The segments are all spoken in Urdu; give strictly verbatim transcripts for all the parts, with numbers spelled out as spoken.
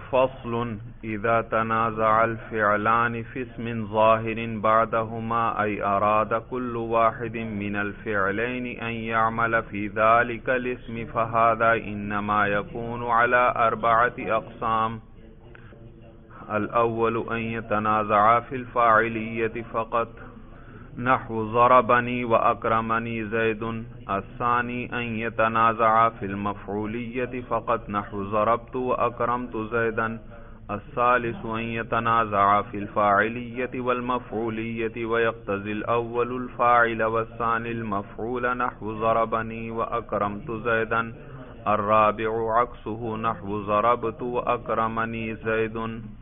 فصل إذا تنازع الفعلان في اسم ظاهر بعدهما أي أراد كل واحد من الفعلين أن يعمل في ذلك الاسم فهذا إنما يكون على أربعة أقسام. الأول أن يتنازع في الفاعلية فقط نحو ضربني وأكرمني زيد. الثاني أن يتنازع في المفعولية فقط نحو ضربت وأكرمت زيدا. الثالث أن يتنازع في الفاعلية والمفعولية ويقتضي الأول الفاعل والثاني المفعول نحو ضربني وأكرمت زيدا. الرابع عكسه نحو ضربت وأكرمني زيد.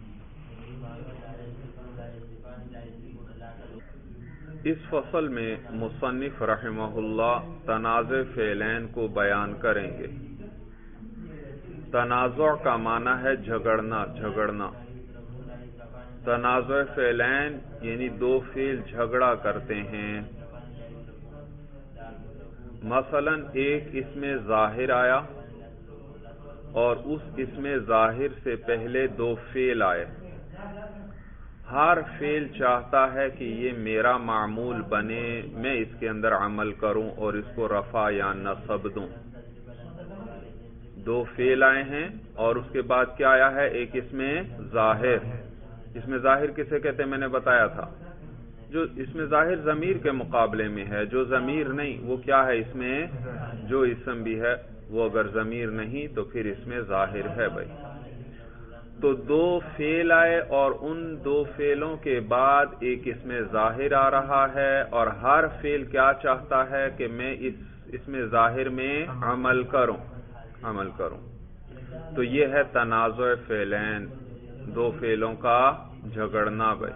اس فصل میں مصنف رحمہ اللہ تنازع فعلین کو بیان کریں گے. تنازع کا معنی ہے جھگڑنا جھگڑنا تنازع فعلین یعنی دو فعل جھگڑا کرتے ہیں. مثلا ایک اسم ظاہر آیا اور اس اسم ظاہر سے پہلے دو فعل آئے. ہر فعل چاہتا ہے کہ یہ میرا معمول بنے، میں اس کے اندر عمل کروں اور اس کو رفع یا نصب دوں. دو فعل آئے ہیں اور اس کے بعد کیا آیا ہے؟ ایک اسم ظاہر. اسم ظاہر کسے کہتے ہیں میں نے بتایا تھا، جو اسم ظاہر ضمیر کے مقابلے میں ہے. جو ضمیر نہیں وہ کیا ہے؟ اس میں جو اسم بھی ہے وہ اگر ضمیر نہیں تو پھر اس میں ظاہر ہے. بھائی تو دو فعل آئے اور ان دو فعلوں کے بعد ایک اسم ظاہر آ رہا ہے اور ہر فعل کیا چاہتا ہے کہ میں اس اسم ظاہر میں عمل کروں عمل کروں تو یہ ہے تنازع فعلین، دو فعلوں کا جھگڑنا. بھائی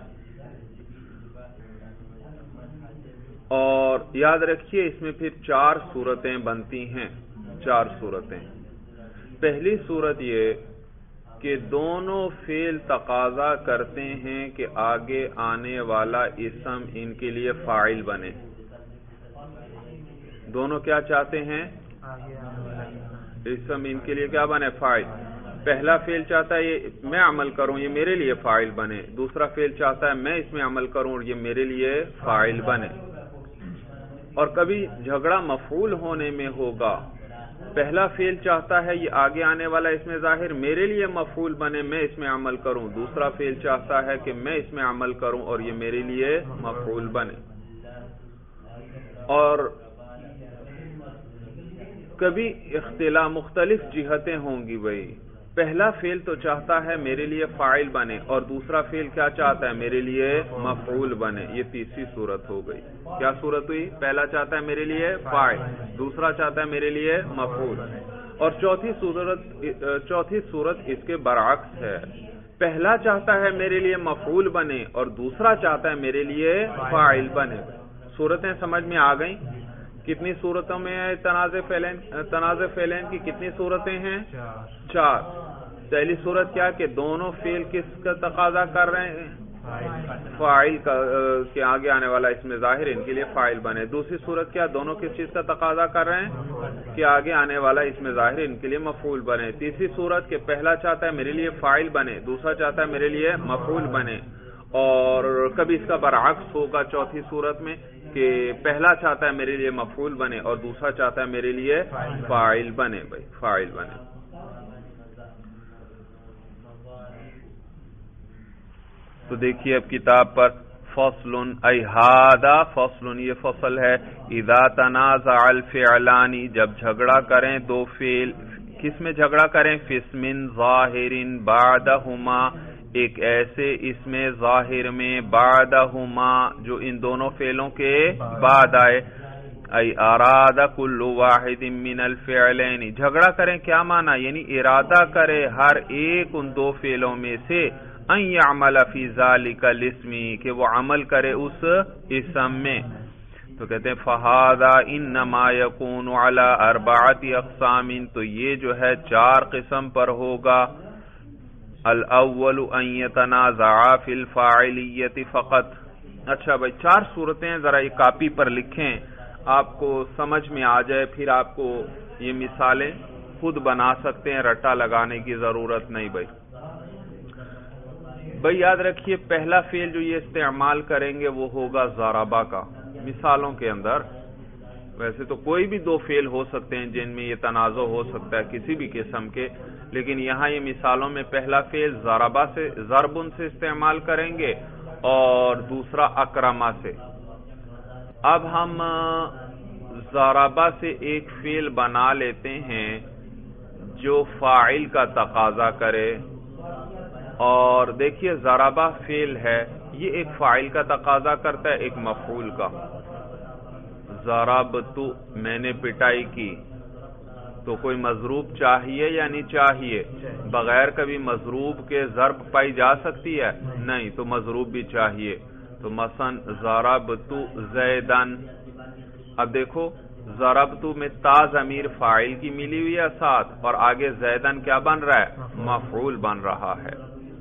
اور یاد رکھیے اس میں پھر چار صورتیں بنتی ہیں. چار صورتیں. پہلی صورت یہ کہ دونوں فعل تقاضا کرتے ہیں کہ آگے آنے والا اسم ان کے لیے فاعل بنے. دونوں کیا چاہتے ہیں؟ اسم ان کے لیے کیا بنے؟ فاعل. پہلا فعل چاہتا ہے یہ میں عمل کروں یہ میرے لیے فاعل بنے. دوسرا فعل چاہتا ہے میں اس میں عمل کروں اور یہ میرے لیے فاعل بنے. اور کبھی جھگڑا مفعول ہونے میں ہوگا. پہلا فعل چاہتا ہے یہ آگے آنے والا اس میں ظاہر میرے لیے مفعول بنے، میں اس میں عمل کروں. دوسرا فعل چاہتا ہے کہ میں اس میں عمل کروں اور یہ میرے لیے مفعول بنے. اور کبھی اختلاف مختلف جہتیں ہوں گی. بھائی پہلا فعل تو چاہتا ہے میرے لیے فاعل بنے اور دوسرا فعل کیا چاہتا ہے؟ میرے لیے مفعول بنے. یہ تیسری صورت ہو گئی. کیا صورت ہوئی؟ پہلا چاہتا ہے میرے لیے فاعل، دوسرا چاہتا ہے میرے لیے مفعول. اور چوتھی صورت چوتھی صورت اس کے برعکس ہے. پہلا چاہتا ہے میرے لیے مفعول بنے اور دوسرا چاہتا ہے میرے لیے فاعل بنے. صورتیں سمجھ میں آ گئیں؟ کتنی صورتوں میں ہے تنازع فعلین؟ تنازع فعلین کی کتنی صورتیں ہیں؟ چار. پہلی صورت کیا کہ دونوں فعل کس کا تقاضا کر رہے ہیں؟ فاعل کا کہ آگے آنے والا اس میں ظاہر ان کے لیے فاعل بنے. دوسری صورت کیا دونوں کس چیز کا تقاضا کر رہے ہیں؟ کہ آگے آنے والا اس میں ظاہر ان کے لیے مفعول بنے. تیسری صورت کہ پہلا چاہتا ہے میرے لیے فاعل بنے، دوسرا چاہتا ہے میرے لیے مفعول بنے. اور کبھی اس کا برعکس ہوگا چوتھی صورت میں کہ پہلا چاہتا ہے میرے لیے مفعول بنے اور دوسرا چاہتا ہے میرے لیے فاعل بنے. بھائی فاعل بنے. تو دیکھیے اب کتاب پر فصل ای ھذا فصل، یہ فصل ہے. اذا تنازع الفعلان، جب جھگڑا کریں دو فعل. کس میں جھگڑا کریں؟ فی اسم ظاہر بعدہما، ایک ایسے اسم ظاہر میں بعدہما جو ان دونوں فعلوں کے بعد آئے. ای اراد کل واحد من الفعلین، جھگڑا کریں کیا معنی؟ یعنی ارادہ کرے ہر ایک ان دو فعلوں میں سے ان یعمل فی ذالک الاسم، کہ وہ عمل کرے اس اسم میں. تو کہتے ہیں فہذا انما یکون علی اربعۃ اقسام، تو یہ جو ہے چار قسم پر ہوگا. الاول ان یتنازع فی الفاعلیۃ فقط. اچھا بھائی چار صورتیں ذرا یہ کاپی پر لکھیں، آپ کو سمجھ میں آ جائے، پھر آپ کو یہ مثالیں خود بنا سکتے ہیں، رٹا لگانے کی ضرورت نہیں. بھائی بھئی یاد رکھیے پہلا فعل جو یہ استعمال کریں گے وہ ہوگا ضربہ کا. مثالوں کے اندر ویسے تو کوئی بھی دو فعل ہو سکتے ہیں جن میں یہ تنازع ہو سکتا ہے کسی بھی قسم کے، لیکن یہاں یہ مثالوں میں پہلا فعل ضربہ سے ضربن سے استعمال کریں گے اور دوسرا اکرما سے. اب ہم ضربہ سے ایک فعل بنا لیتے ہیں جو فاعل کا تقاضا کرے، اور دیکھیے ضربہ فعل ہے، یہ ایک فاعل کا تقاضا کرتا ہے ایک مفعول کا. ضربتو میں نے پٹائی کی، تو کوئی مضروب چاہیے یا نہیں چاہیے؟ بغیر کبھی مضروب کے ضرب پائی جا سکتی ہے؟ نہیں، تو مضروب بھی چاہیے. تو مثلا ضربتو زیدن. اب دیکھو ضربتو میں تا ضمیر فاعل کی ملی ہوئی ہے ساتھ، اور آگے زیدن کیا بن رہا ہے؟ مفعول بن رہا ہے.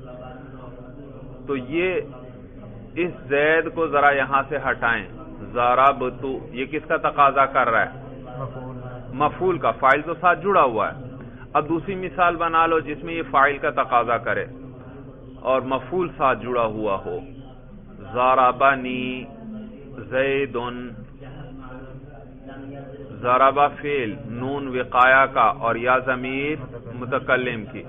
تو یہ اس زید کو ذرا یہاں سے ہٹائیں. ضربتو یہ کس کا تقاضا کر رہا ہے؟ مفعول کا. فاعل تو ساتھ جڑا ہوا ہے. اب دوسری مثال بنا لو جس میں یہ فاعل کا تقاضا کرے اور مفعول ساتھ جڑا ہوا ہو. ضربنی زیدن. ضربہ فعل نون وقایا کا اور یا ضمیر متکلم کی.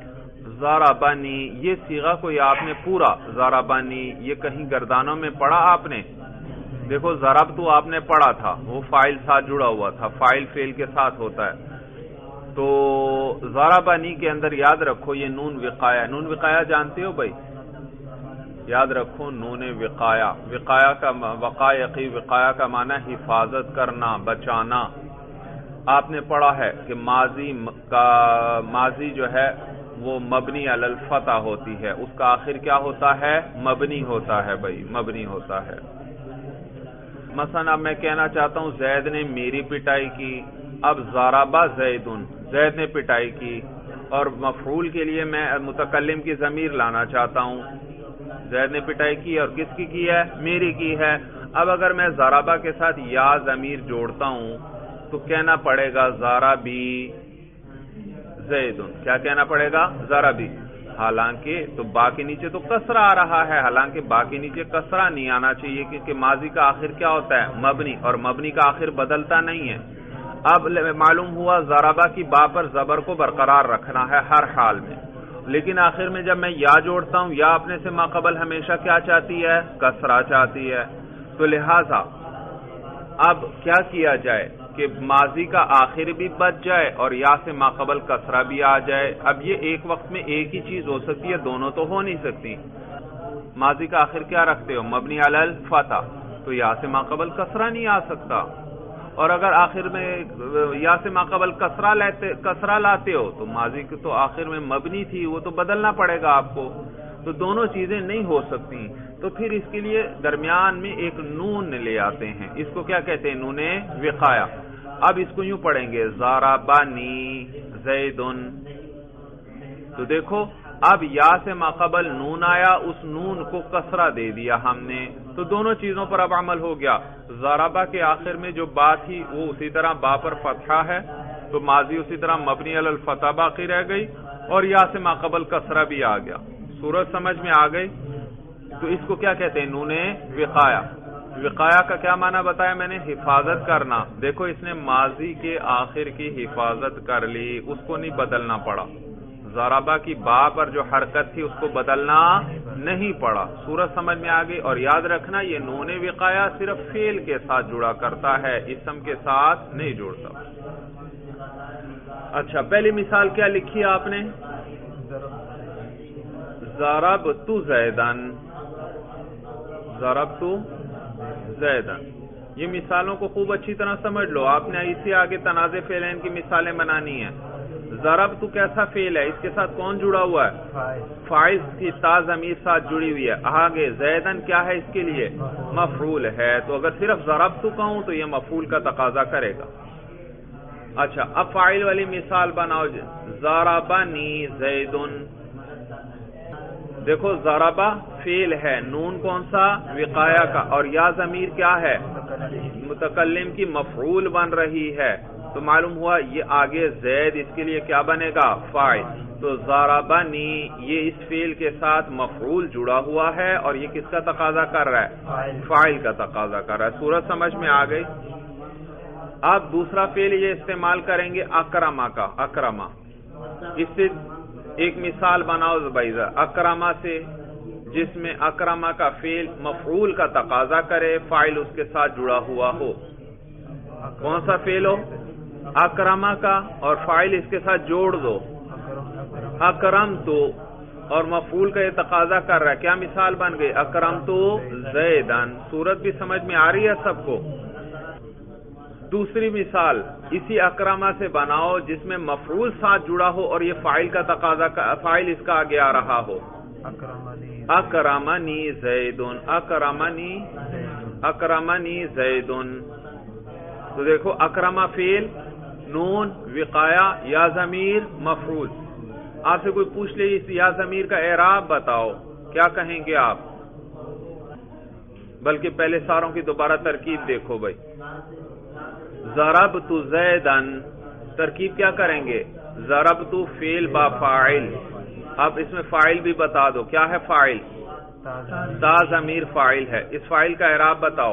ضربنی یہ صیغہ کوئی آپ نے پورا ضربنی یہ کہیں گردانوں میں پڑھا آپ نے؟ دیکھو ضرب تو آپ نے پڑھا تھا، وہ فاعل ساتھ جڑا ہوا تھا، فاعل فعل کے ساتھ ہوتا ہے. تو ضربنی کے اندر یاد رکھو یہ نون وقایا. نون وقایا جانتے ہو بھائی؟ یاد رکھو نون وقایا. وقایا کا وقایقی وقایا کا معنی حفاظت کرنا، بچانا. آپ نے پڑھا ہے کہ ماضی کا ماضی جو ہے وہ مبنی علی الفتح ہوتی ہے، اس کا آخر کیا ہوتا ہے؟ مبنی ہوتا ہے بھائی، مبنی ہوتا ہے. مثلا اب میں کہنا چاہتا ہوں زید نے میری پٹائی کی. اب ضربہ زیدن، زید نے پٹائی کی، اور مفعول کے لیے میں متکلم کی ضمیر لانا چاہتا ہوں. زید نے پٹائی کی اور کس کی کی ہے؟ میری کی ہے. اب اگر میں ضربہ کے ساتھ یا ضمیر جوڑتا ہوں تو کہنا پڑے گا ضربی زیدن. کیا کہنا پڑے گا؟ ضربی. حالانکہ تو با کے نیچے تو کسرہ آ رہا ہے، حالانکہ با کے نیچے کسرہ نہیں آنا چاہیے کیونکہ ماضی کا آخر کیا ہوتا ہے؟ مبنی، اور مبنی کا آخر بدلتا نہیں ہے. اب معلوم ہوا ضربہ کی با پر زبر کو برقرار رکھنا ہے ہر حال میں، لیکن آخر میں جب میں یا جوڑتا ہوں یا اپنے سے ماقبل ہمیشہ کیا چاہتی ہے؟ کسرہ چاہتی ہے. تو لہذا اب کیا کیا جائے کہ ماضی کا آخر بھی بچ جائے اور یا سے ماقبل کسرہ بھی آ جائے. اب یہ ایک وقت میں ایک ہی چیز ہو سکتی ہے، دونوں تو ہو نہیں سکتی. ماضی کا آخر کیا رکھتے ہو؟ مبنی علی الفتح، تو یا سے ماقبل کسرہ نہیں آ سکتا. اور اگر آخر میں یا سے ماقبل کسرہ لیتے کسرہ لاتے ہو تو ماضی کی تو آخر میں مبنی تھی، وہ تو بدلنا پڑے گا آپ کو. تو دونوں چیزیں نہیں ہو سکتی. تو پھر اس کے لیے درمیان میں ایک نون لے آتے ہیں، اس کو کیا کہتے ہیں؟ نون وقایا. اب اس کو یوں پڑھیں گے ضربنی زیدن. تو دیکھو اب یا سے ماقبل نون آیا، اس نون کو کسرہ دے دیا ہم نے، تو دونوں چیزوں پر اب عمل ہو گیا. ضربہ کے آخر میں جو با تھی وہ اسی طرح با پر فتحہ ہے، تو ماضی اسی طرح مبنی علی الفتح باقی رہ گئی، اور یا سے ماقبل کسرہ بھی آ گیا. صورت سمجھ میں آ گئی؟ تو اس کو کیا کہتے ہیں؟ نون وقایا. وقایا کا کیا معنی بتایا میں نے؟ حفاظت کرنا. دیکھو اس نے ماضی کے آخر کی حفاظت کر لی، اس کو نہیں بدلنا پڑا. ضربہ کی با پر جو حرکت تھی اس کو بدلنا نہیں پڑا. صورت سمجھ میں آ گئی؟ اور یاد رکھنا یہ نون وقایا صرف فعل کے ساتھ جڑا کرتا ہے، اسم کے ساتھ نہیں جوڑتا. اچھا پہلی مثال کیا لکھی آپ نے؟ ضربت زیدن. ضربت زیدن. یہ مثالوں کو خوب اچھی طرح سمجھ لو. آپ نے اسی آگے تنازع فعلین کی مثالیں بنانی ہیں. ضربت کیسا فعل ہے؟ اس کے ساتھ کون جڑا ہوا ہے؟ فاعل کی تا ضمیر ساتھ جڑی ہوئی ہے. آگے زیدن کیا ہے؟ اس کے لیے مفعول ہے. تو اگر صرف ضربت کہوں تو یہ مفعول کا تقاضا کرے گا. اچھا اب فاعل والی مثال بناؤ. ضربنی زیدن. دیکھو ضربہ فعل ہے، نون کون سا؟ وقایا کا، اور یا ضمیر کیا ہے؟ متکلم کی مفعول بن رہی ہے. تو معلوم ہوا یہ آگے زید اس کے لیے کیا بنے گا؟ فاعل. تو ضربنی یہ اس فعل کے ساتھ مفعول جڑا ہوا ہے اور یہ کس کا تقاضا کر رہا ہے؟ فاعل کا تقاضا کر رہا ہے. صورت سمجھ میں آ گئی؟ اب دوسرا فعل یہ استعمال کریں گے اکرما کا. اکرما اس سے ایک مثال بناؤ زبیزہ اکرما سے، جس میں اکرما کا فعل مفعول کا تقاضا کرے، فاعل اس کے ساتھ جڑا ہوا ہو. کون سا فعل ہو؟ اکرما کا، اور فاعل اس کے ساتھ جوڑ دو اکرم تو، اور مفعول کا یہ تقاضا کر رہا ہے. کیا مثال بن گئی؟ اکرم تو زیدن. صورت بھی سمجھ میں آ رہی ہے سب کو؟ دوسری مثال اسی اکرما سے بناؤ جس میں مفعول ساتھ جڑا ہو اور یہ فاعل کا تقاضا، فاعل اس کا آگے آ رہا ہو. اکرمنی زیدن. اکرمنی اکرمنی زیدن. تو دیکھو اکرما فعل، نون وقایا، یا ضمیر مفعول. آپ سے کوئی پوچھ لے اس یا ضمیر کا اعراب بتاؤ، کیا کہیں گے آپ؟ بلکہ پہلے ساروں کی دوبارہ ترکیب دیکھو بھائی. ضربت زیدن، ترکیب کیا کریں گے؟ ضربت فعل با فاعل. اب اس میں فاعل بھی بتا دو، کیا ہے فاعل؟ تا ضمیر فاعل ہے. اس فاعل کا اعراب بتاؤ.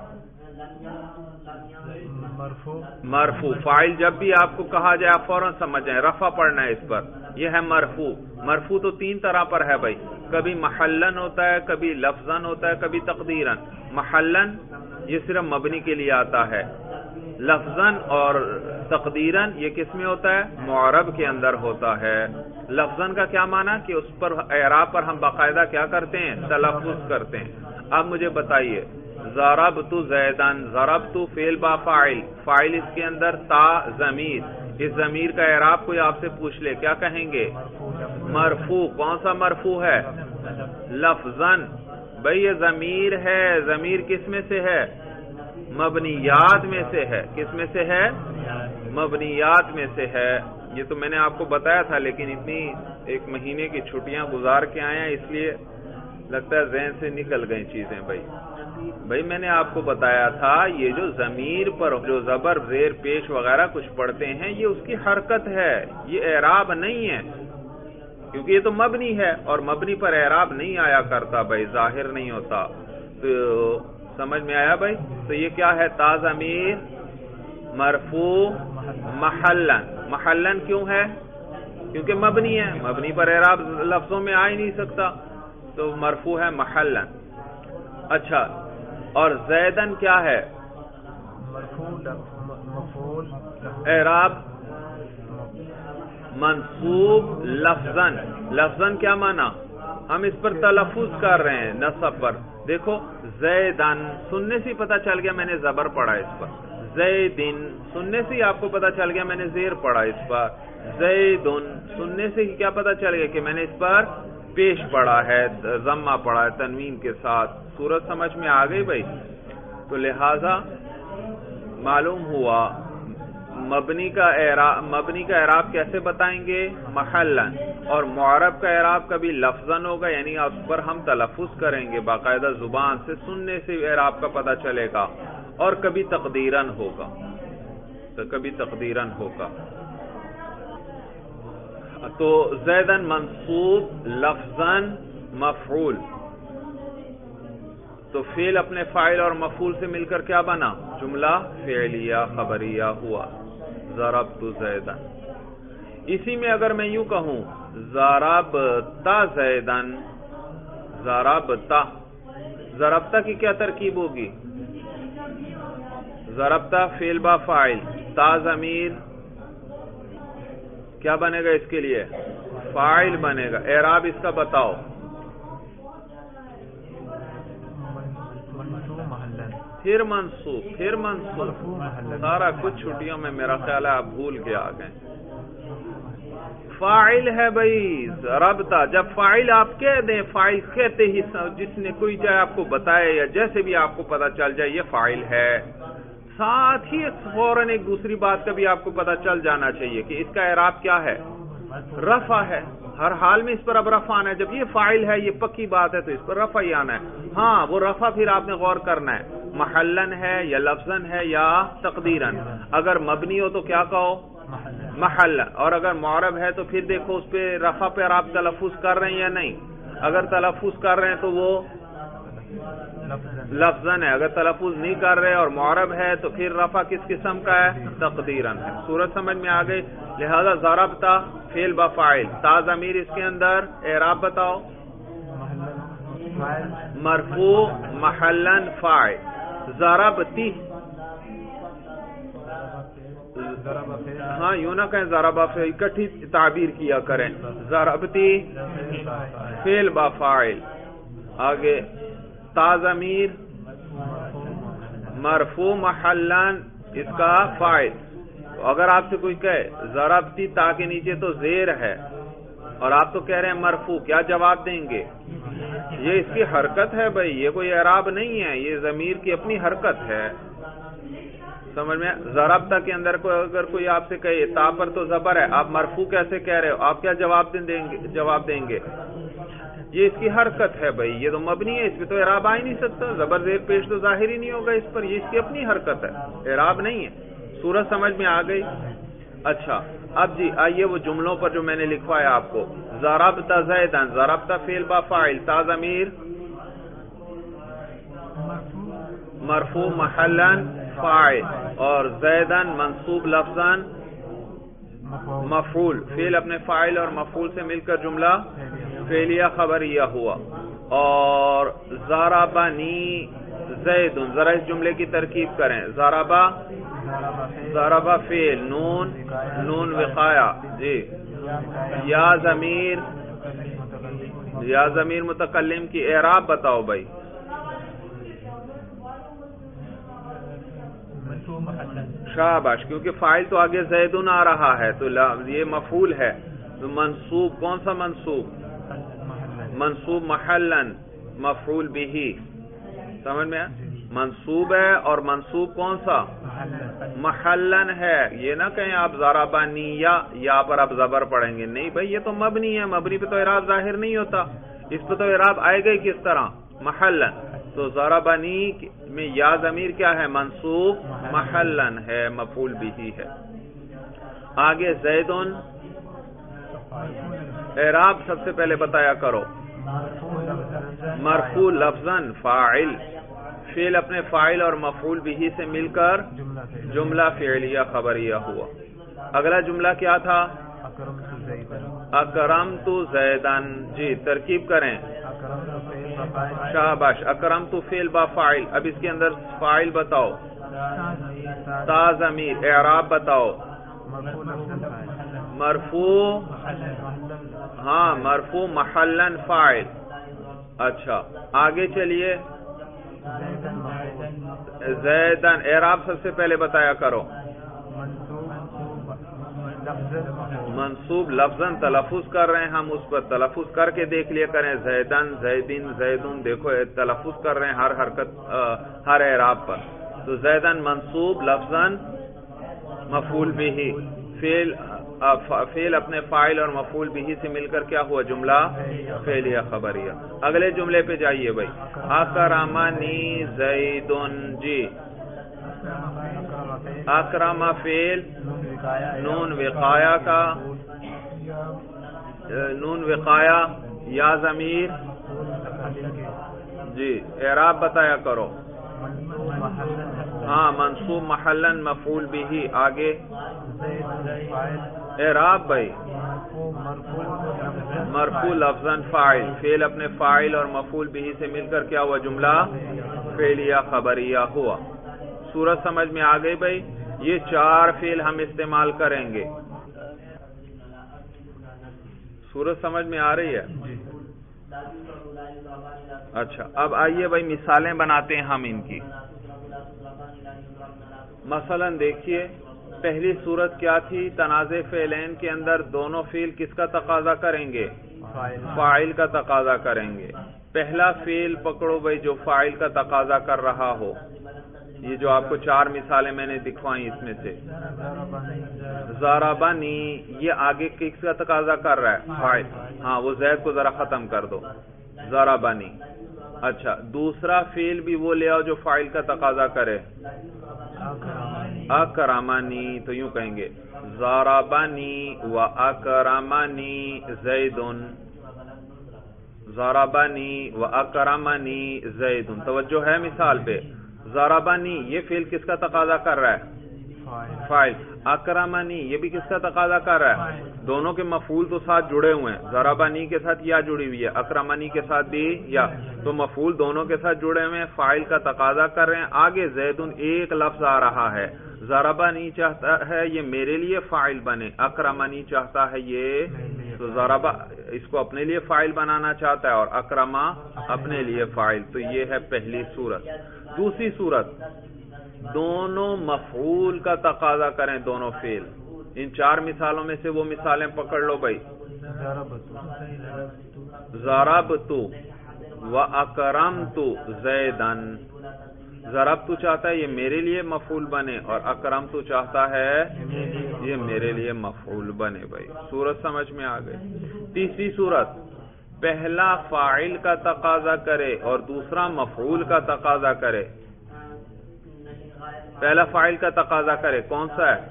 مرفوع. مرفوع فاعل جب بھی آپ کو کہا جائے آپ فوراً سمجھ جائیں، رفع پڑھنا ہے اس پر. یہ ہے مرفوع. مرفوع تو تین طرح پر ہے بھائی، کبھی محلن ہوتا ہے، کبھی لفظن ہوتا ہے، کبھی تقدیرن. محلن یہ صرف مبنی کے لیے آتا ہے. لفظن اور تقدیرن یہ کس میں ہوتا ہے؟ معرب کے اندر ہوتا ہے. لفظن کا کیا معنی کہ اس پر اعراب پر ہم باقاعدہ کیا کرتے ہیں؟ تلفظ کرتے ہیں. اب مجھے بتائیے ضربت زیدن، ضربت فعل با فاعل، فاعل اس کے اندر تا ضمیر. اس ضمیر کا اعراب کوئی آپ سے پوچھ لے کیا کہیں گے؟ مرفوع. کون سا مرفوع ہے؟ لفظن. بھئی یہ ضمیر ہے، ضمیر کس میں سے ہے؟ مبنیات میں سے ہے. کس میں سے ہے؟ مبنیات میں سے ہے. یہ تو میں نے آپ کو بتایا تھا، لیکن اتنی ایک مہینے کی چھٹیاں گزار کے آئے ہیں، اس لیے لگتا ہے ذہن سے نکل گئی چیزیں. بھائی بھائی میں نے آپ کو بتایا تھا یہ جو ضمیر پر جو زبر زیر پیش وغیرہ کچھ پڑھتے ہیں یہ اس کی حرکت ہے، یہ اعراب نہیں ہے، کیونکہ یہ تو مبنی ہے اور مبنی پر اعراب نہیں آیا کرتا بھائی، ظاہر نہیں ہوتا. تو سمجھ میں آیا بھائی؟ تو یہ کیا ہے؟ تا ضمیر مرفوع محلن. محلن کیوں ہے؟ کیونکہ مبنی ہے، مبنی پر اعراب لفظوں میں آ ہی نہیں سکتا، تو مرفوع ہے محلن. اچھا، اور زیدن کیا ہے؟ اعراب منصوب لفظن. لفظن کیا معنی؟ ہم اس پر تلفظ کر رہے ہیں نصب پر. دیکھو زیدن سننے سے پتہ چل گیا میں نے زبر پڑھا اس پر. زیدن سننے سے آپ کو پتہ چل گیا میں نے زیر پڑھا اس پر. زیدن سننے سے کیا پتہ چل گیا کہ میں نے اس پر پیش پڑھا ہے، ضمہ پڑھا ہے تنوین کے ساتھ. صورت سمجھ میں آ گئی بھائی؟ تو لہذا معلوم ہوا مبنی کا اعراب مبنی کا اعراب کیسے بتائیں گے؟ محلن. اور معرب کا اعراب کبھی لفظن ہوگا، یعنی اس پر ہم تلفظ کریں گے باقاعدہ زبان سے، سننے سے اعراب کا پتہ چلے گا. اور کبھی تقدیرن ہوگا، تو کبھی تقدیرن ہوگا. تو زیدن منصوب لفظن مفعول. تو فعل اپنے فاعل اور مفعول سے مل کر کیا بنا؟ جملہ فعلیہ خبریہ ہوا. ضربت زیدن. اسی میں اگر میں یوں کہوں ضربت زیدن، ضربت، ضربت کی کیا ترکیب ہوگی؟ ضربت فعل با فاعل، تا ضمیر کیا بنے گا اس کے لیے؟ فاعل بنے گا. اعراب اس کا بتاؤ. پھر منصوب، پھر منصوب. سارا کچھ چھٹیوں میں میرا خیال ہے آپ بھول کے آ گئے. فاعل ہے بھائی ضربتا. جب فاعل آپ کہہ دیں، فاعل کہتے ہی جس نے کوئی جائے آپ کو بتائے یا جیسے بھی آپ کو پتا چل جائے یہ فاعل ہے، ساتھ ہی فوراً ایک دوسری بات کا بھی آپ کو پتا چل جانا چاہیے کہ اس کا اعراب کیا ہے؟ رفع ہے. ہر حال میں اس پر اب رفع آنا ہے. جب یہ فاعل ہے، یہ پکی بات ہے، تو اس پر رفع ہی آنا ہے. ہاں وہ رفع پھر آپ نے غور کرنا ہے. محلن ہے یا لفظن ہے یا تقدیرن. اگر مبنی ہو تو کیا کہو؟ محلن. اور اگر معرب ہے تو پھر دیکھو اس پہ رفع پہ آپ تلفظ کر رہے ہیں یا نہیں. اگر تلفظ کر رہے ہیں تو وہ لفظن ہے. اگر تلفظ نہیں کر رہے اور معرب ہے تو پھر رفع کس قسم کا ہے؟ تقدیرن ہے. صورت سمجھ میں آ گئی. لہذا ضربتا فعل بفاعل، تا ضمیر اس کے اندر اعراب بتاؤ. مرفوع محلن فاعل. ضربتی، ہاں یوں نہ کہیں ضربہ فعل، اکٹھی تعبیر کیا کریں. ضربتی فعل بفاعل. آگے تا ضمیر مرفوع محلن اس کا فاعل. اگر آپ سے کوئی کہے ضربتی تا کے نیچے تو زیر ہے اور آپ تو کہہ رہے ہیں مرفوع، کیا جواب دیں گے؟ یہ اس کی حرکت ہے بھائی، یہ کوئی اعراب نہیں ہے، یہ ضمیر کی اپنی حرکت ہے. سمجھ میں؟ ضربتا کے اندر کوئی اگر کوئی آپ سے کہے تا پر تو زبر ہے، آپ مرفوع کیسے کہہ رہے ہو؟ آپ کیا جواب دیں گے؟ جواب دیں گے یہ اس کی حرکت ہے بھائی، یہ تو مبنی ہے، اس پہ تو اعراب آ ہی نہیں سکتا. زبر زیر پیش تو ظاہر ہی نہیں ہوگا اس پر، یہ اس کی اپنی حرکت ہے، اعراب نہیں ہے. صورت سمجھ میں آ گئی؟ اچھا اب جی آئیے وہ جملوں پر جو میں نے لکھوایا آپ کو. ضربت زیدن، ضربت فعل بفاعل، تا ضمیر مرفوع محلن فاعل، اور زیدن منصوب لفظاً مفعول. فعل اپنے فاعل اور مفعول سے مل کر جملہ فعلیہ خبریہ ہوا. اور ضربنی زیدن، ذرا اس جملے کی ترکیب کریں. ضربہ ضربہ فعل، نون نون وقایا جی، یا ضمیر یا ضمیر متکلم کی اعراب بتاؤ بھائی. شاباش، کیونکہ فاعل تو آگے زیدن آ رہا ہے تو یہ مفعول ہے. تو منصوب، کون سا منصوب؟ منصوب محلن مفعول بھی. سمجھ میں؟ منصوب ہے اور منصوب کون سا؟ محلن ہے. یہ نہ کہیں آپ ضربنی یا یا پر آپ زبر پڑھیں گے، نہیں بھائی یہ تو مبنی ہے، مبنی پہ تو اعراب ظاہر نہیں ہوتا، اس پہ تو اعراب آئے گا کس طرح؟ محلن. تو ضربنی میں یا ضمیر کیا ہے؟ منصوب محلن ہے، مفعول بھی ہے. آگے زیدن اعراب سب سے پہلے بتایا کرو. مرفوع لفظاً فاعل، فعل اپنے فاعل اور مفعول بھی سے مل کر جملہ فعلیہ خبریہ ہوا. اگلا جملہ کیا تھا؟ اکرمت زیدن. جی ترکیب کریں. شاباش، اکرمت فعل با فاعل. اب اس کے اندر فاعل بتاؤ. تا ضمیر اعراب بتاؤ. مرفوع، ہاں مرفوع محلن فاعل. اچھا آگے چلیے. زیدن اعراب سب سے پہلے بتایا کرو. منصوب لفظاً تلفظ کر رہے ہیں ہم، اس پر تلفظ کر کے دیکھ لیا کریں. زیدن زیدن زیدن، دیکھو تلفظ کر رہے ہیں ہر حرکت ہر اعراب پر. تو زیدن منصوب لفظاً مفعول بھی، فعل فعل اپنے فاعل اور مفعول بھی سے مل کر کیا ہوا؟ جملہ فعلیہ خبریہ. اگلے جملے پہ جائیے بھائی. اکرمنی زیدن. جی اکرم فعل، نون وقایا کا، نون وقایا یا ضمیر. جی اعراب بتایا کرو. ہاں منصوب محلن مفعول بھی. آگے اعراب بھائی. مرفوع لفظاً فاعل، فعل اپنے فاعل اور مفعول بھی سے مل کر کیا ہوا؟ جملہ فعلیہ خبریہ ہوا. صورت سمجھ میں آ گئی بھائی. یہ چار فعل ہم استعمال کریں گے. صورت سمجھ میں آ رہی ہے؟ اچھا اب آئیے بھائی مثالیں بناتے ہیں ہم ان کی. مثلا دیکھیے پہلی صورت کیا تھی؟ تنازع فعلین کے اندر دونوں فعل کس کا تقاضا کریں گے؟ فاعل کا تقاضا کریں گے. پہلا فعل پکڑو بھائی جو فاعل کا تقاضا کر رہا ہو. یہ جو آپ کو چار مثالیں میں نے دکھوائیں اس میں سے ضربنی، یہ آگے کس کا تقاضا کر رہا ہے؟ فاعل. ہاں وہ زید کو ذرا ختم کر دو. ضربنی اچھا دوسرا فعل بھی وہ لے آؤ جو فاعل کا تقاضا کرے. اکرمانی تو یوں کہیں گے ضربنی و اکرمنی زیدن. ضربنی و اکرمنی زیدن. توجہ ہے مثال پہ. ضربنی یہ فعل کس کا تقاضا کر رہا ہے؟ فاعل. اکرمنی یہ بھی کس کا تقاضا کر رہا ہے؟ دونوں کے مفعول تو ساتھ جڑے ہوئے ہیں. ضربنی کے ساتھ یا جڑی ہوئی ہے, اکرمنی کے ساتھ بھی یا, تو مفعول دونوں کے ساتھ جڑے ہوئے ہیں, فاعل کا تقاضا کر رہے ہیں. آگے زیدن ایک لفظ آ رہا ہے. ضربنی چاہتا ہے یہ میرے لیے فاعل بنے, اکرمنی چاہتا ہے یہ, تو ضربہ اس کو اپنے لیے فاعل بنانا چاہتا ہے اور اکرما اپنے لیے فاعل. تو یہ ہے پہلی صورت. دوسری صورت دونوں مفعول کا تقاضا کریں, دونوں فعل. ان چار مثالوں میں سے وہ مثالیں پکڑ لو بھائی. ضربت و اکرمت زیدن. ضربت چاہتا ہے یہ میرے لیے مفعول بنے اور اکرمت چاہتا ہے یہ میرے لیے مفعول بنے. بھائی صورت سمجھ میں آ گئی. تیسری صورت پہلا فاعل کا تقاضا کرے اور دوسرا مفعول کا تقاضا کرے. پہلا فاعل کا تقاضا کرے کون سا ہے؟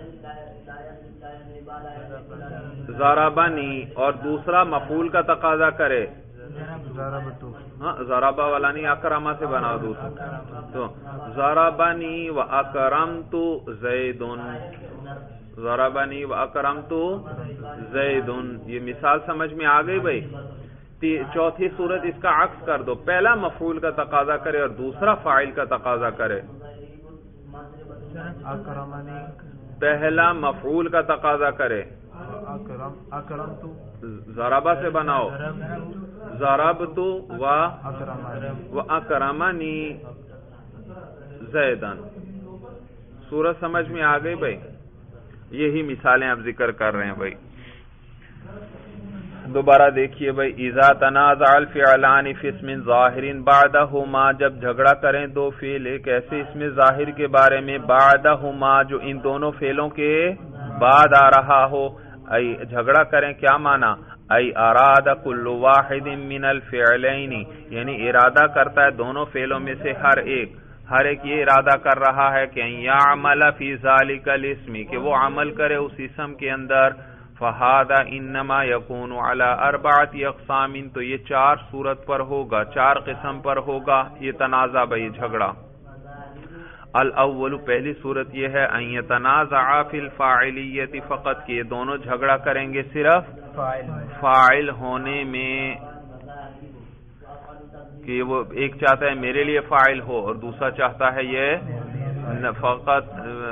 ضربنی. اور دوسرا مفعول کا تقاضا کرے ہاں ضربہ والا نہیں, اکرما سے بنا دوسرا. تو ضربنی و اکرمت زیدن. ضربنی و اکرمت زیدن. یہ مثال سمجھ میں آ گئی بھائی. چوتھی صورت اس کا عکس کر دو. پہلا مفعول کا تقاضا کرے اور دوسرا فاعل کا تقاضا کرے. پہلا مفعول کا تقاضا کرے, ضربہ سے بناؤ, ضربت و اکرمنی زیدن. صورت سمجھ میں آ گئی بھائی. یہی مثالیں اب ذکر کر رہے ہیں بھائی. دوبارہ دیکھیے بھائی. اذا تنازع الفعلان فی اسم ظاہر بعدہما, جب جھگڑا کریں دو فعل ایک ایسے اسم ظاہر کے بارے میں, بعدہما جو ان دونوں فعلوں کے بعد آ رہا ہو. ای جھگڑا کریں کیا معنی؟ ای اراد کل واحد من الفعلین, یعنی ارادہ کرتا ہے دونوں فعلوں میں سے ہر ایک ہر ایک یہ ارادہ کر رہا ہے کہ یعمل فی ذلک الاسم, کہ وہ عمل کرے اس اسم کے اندر. فہذا انما یکون علی اربعۃ اقسام, تو یہ چار صورت پر ہوگا, چار قسم پر ہوگا یہ تنازع بھائی جھگڑا. الاول پہلی صورت یہ ہے ان یتنازع فی الفاعلیت فقط, کہ یہ دونوں جھگڑا کریں گے صرف فاعل ہونے میں, کہ وہ ایک چاہتا ہے میرے لیے فاعل ہو اور دوسرا چاہتا ہے یہ فقط.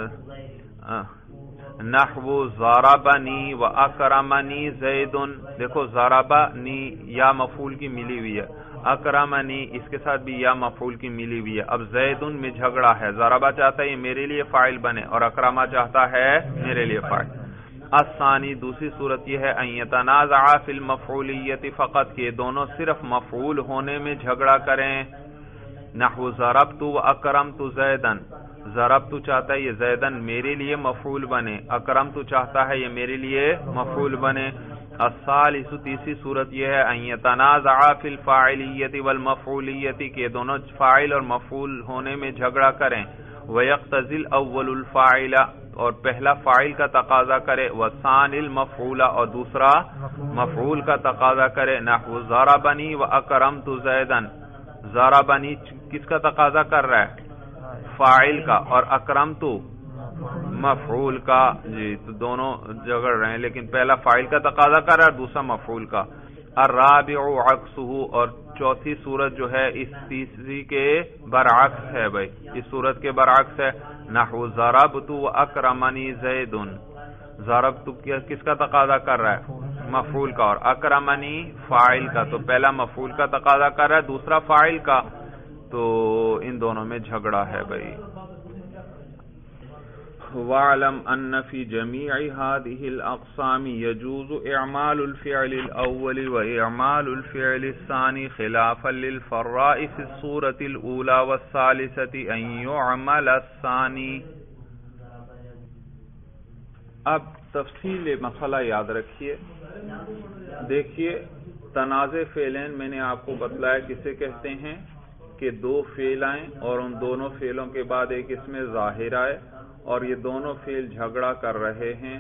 نحو ضربنی و اکرمنی زیدن. دیکھو ضربنی یا مفعول کی ملی ہوئی ہے, اکرمنی اس کے ساتھ بھی یا مفعول کی ملی ہوئی ہے. اب زیدن میں جھگڑا ہے, ضربہ چاہتا ہے یہ میرے لیے فاعل بنے اور اکرما چاہتا ہے میرے لیے فاعل. الثانی دوسری صورت یہ ہے ان یتنازع فی المفعولیت فقط, کہ دونوں صرف مفعول ہونے میں جھگڑا کریں. نحو ضربت و اکرمت زیدن. ضربت چاہتا ہے یہ زیدن میرے لیے مفعول بنے, اکرمت چاہتا ہے یہ میرے لیے مفعول بنے. الثالث تیسری صورت یہ ہے ان یتنازع فی الفاعلیت والمفعولیت, کہ دونوں فاعل اور مفعول ہونے میں جھگڑا کریں. ویقتضی الاول الفاعل, اور پہلا فاعل کا تقاضا کرے, والثانی المفعول, اور دوسرا مفعول کا تقاضا کرے. نحو ضربنی و اکرمت زیدن. ضربنی کس کا تقاضا کر رہا ہے؟ فاعل کا, اور اکرمت مفعول کا. جی تو دونوں جھگڑ رہے ہیں, لیکن پہلا فاعل کا تقاضا کر رہا ہے اور دوسرا مفعول کا. الرابع عکسہ, اور چوتھی صورت جو ہے اس تیسری کے برعکس ہے بھائی, اس صورت کے برعکس ہے. نحو ضربت و اکرمنی زیدن. ضربت کس کا تقاضا کر رہا ہے؟ مفعول کا, اور اکرمنی فاعل کا. تو پہلا مفعول کا تقاضا کر رہا ہے, دوسرا فاعل کا, تو ان دونوں میں جھگڑا ہے بھائی. وَاعْلَمْ أَنَّ فِي جَمِيعِ هَذِهِ الْأَقْسَامِ يَجُوزُ إِعْمَالُ الْفِعْلِ الْأَوَّلِ وَإِعْمَالُ الْفِعْلِ الثَّانِي خِلَافًا لِلْفَرَّاءِ فِي الصُّورَةِ الْأُولَى وَالثَّالِثَةِ أَنْ يُعْمَلَ الثَّانِي. اب تفصیل مسئلہ یاد رکھیے. دیکھیے تنازع فعلین میں نے آپ کو بتلایا کسے کہتے ہیں, کہ دو فعل آئیں اور ان دونوں فعلوں کے بعد ایک اس میں ظاہر آئے اور یہ دونوں فعل جھگڑا کر رہے ہیں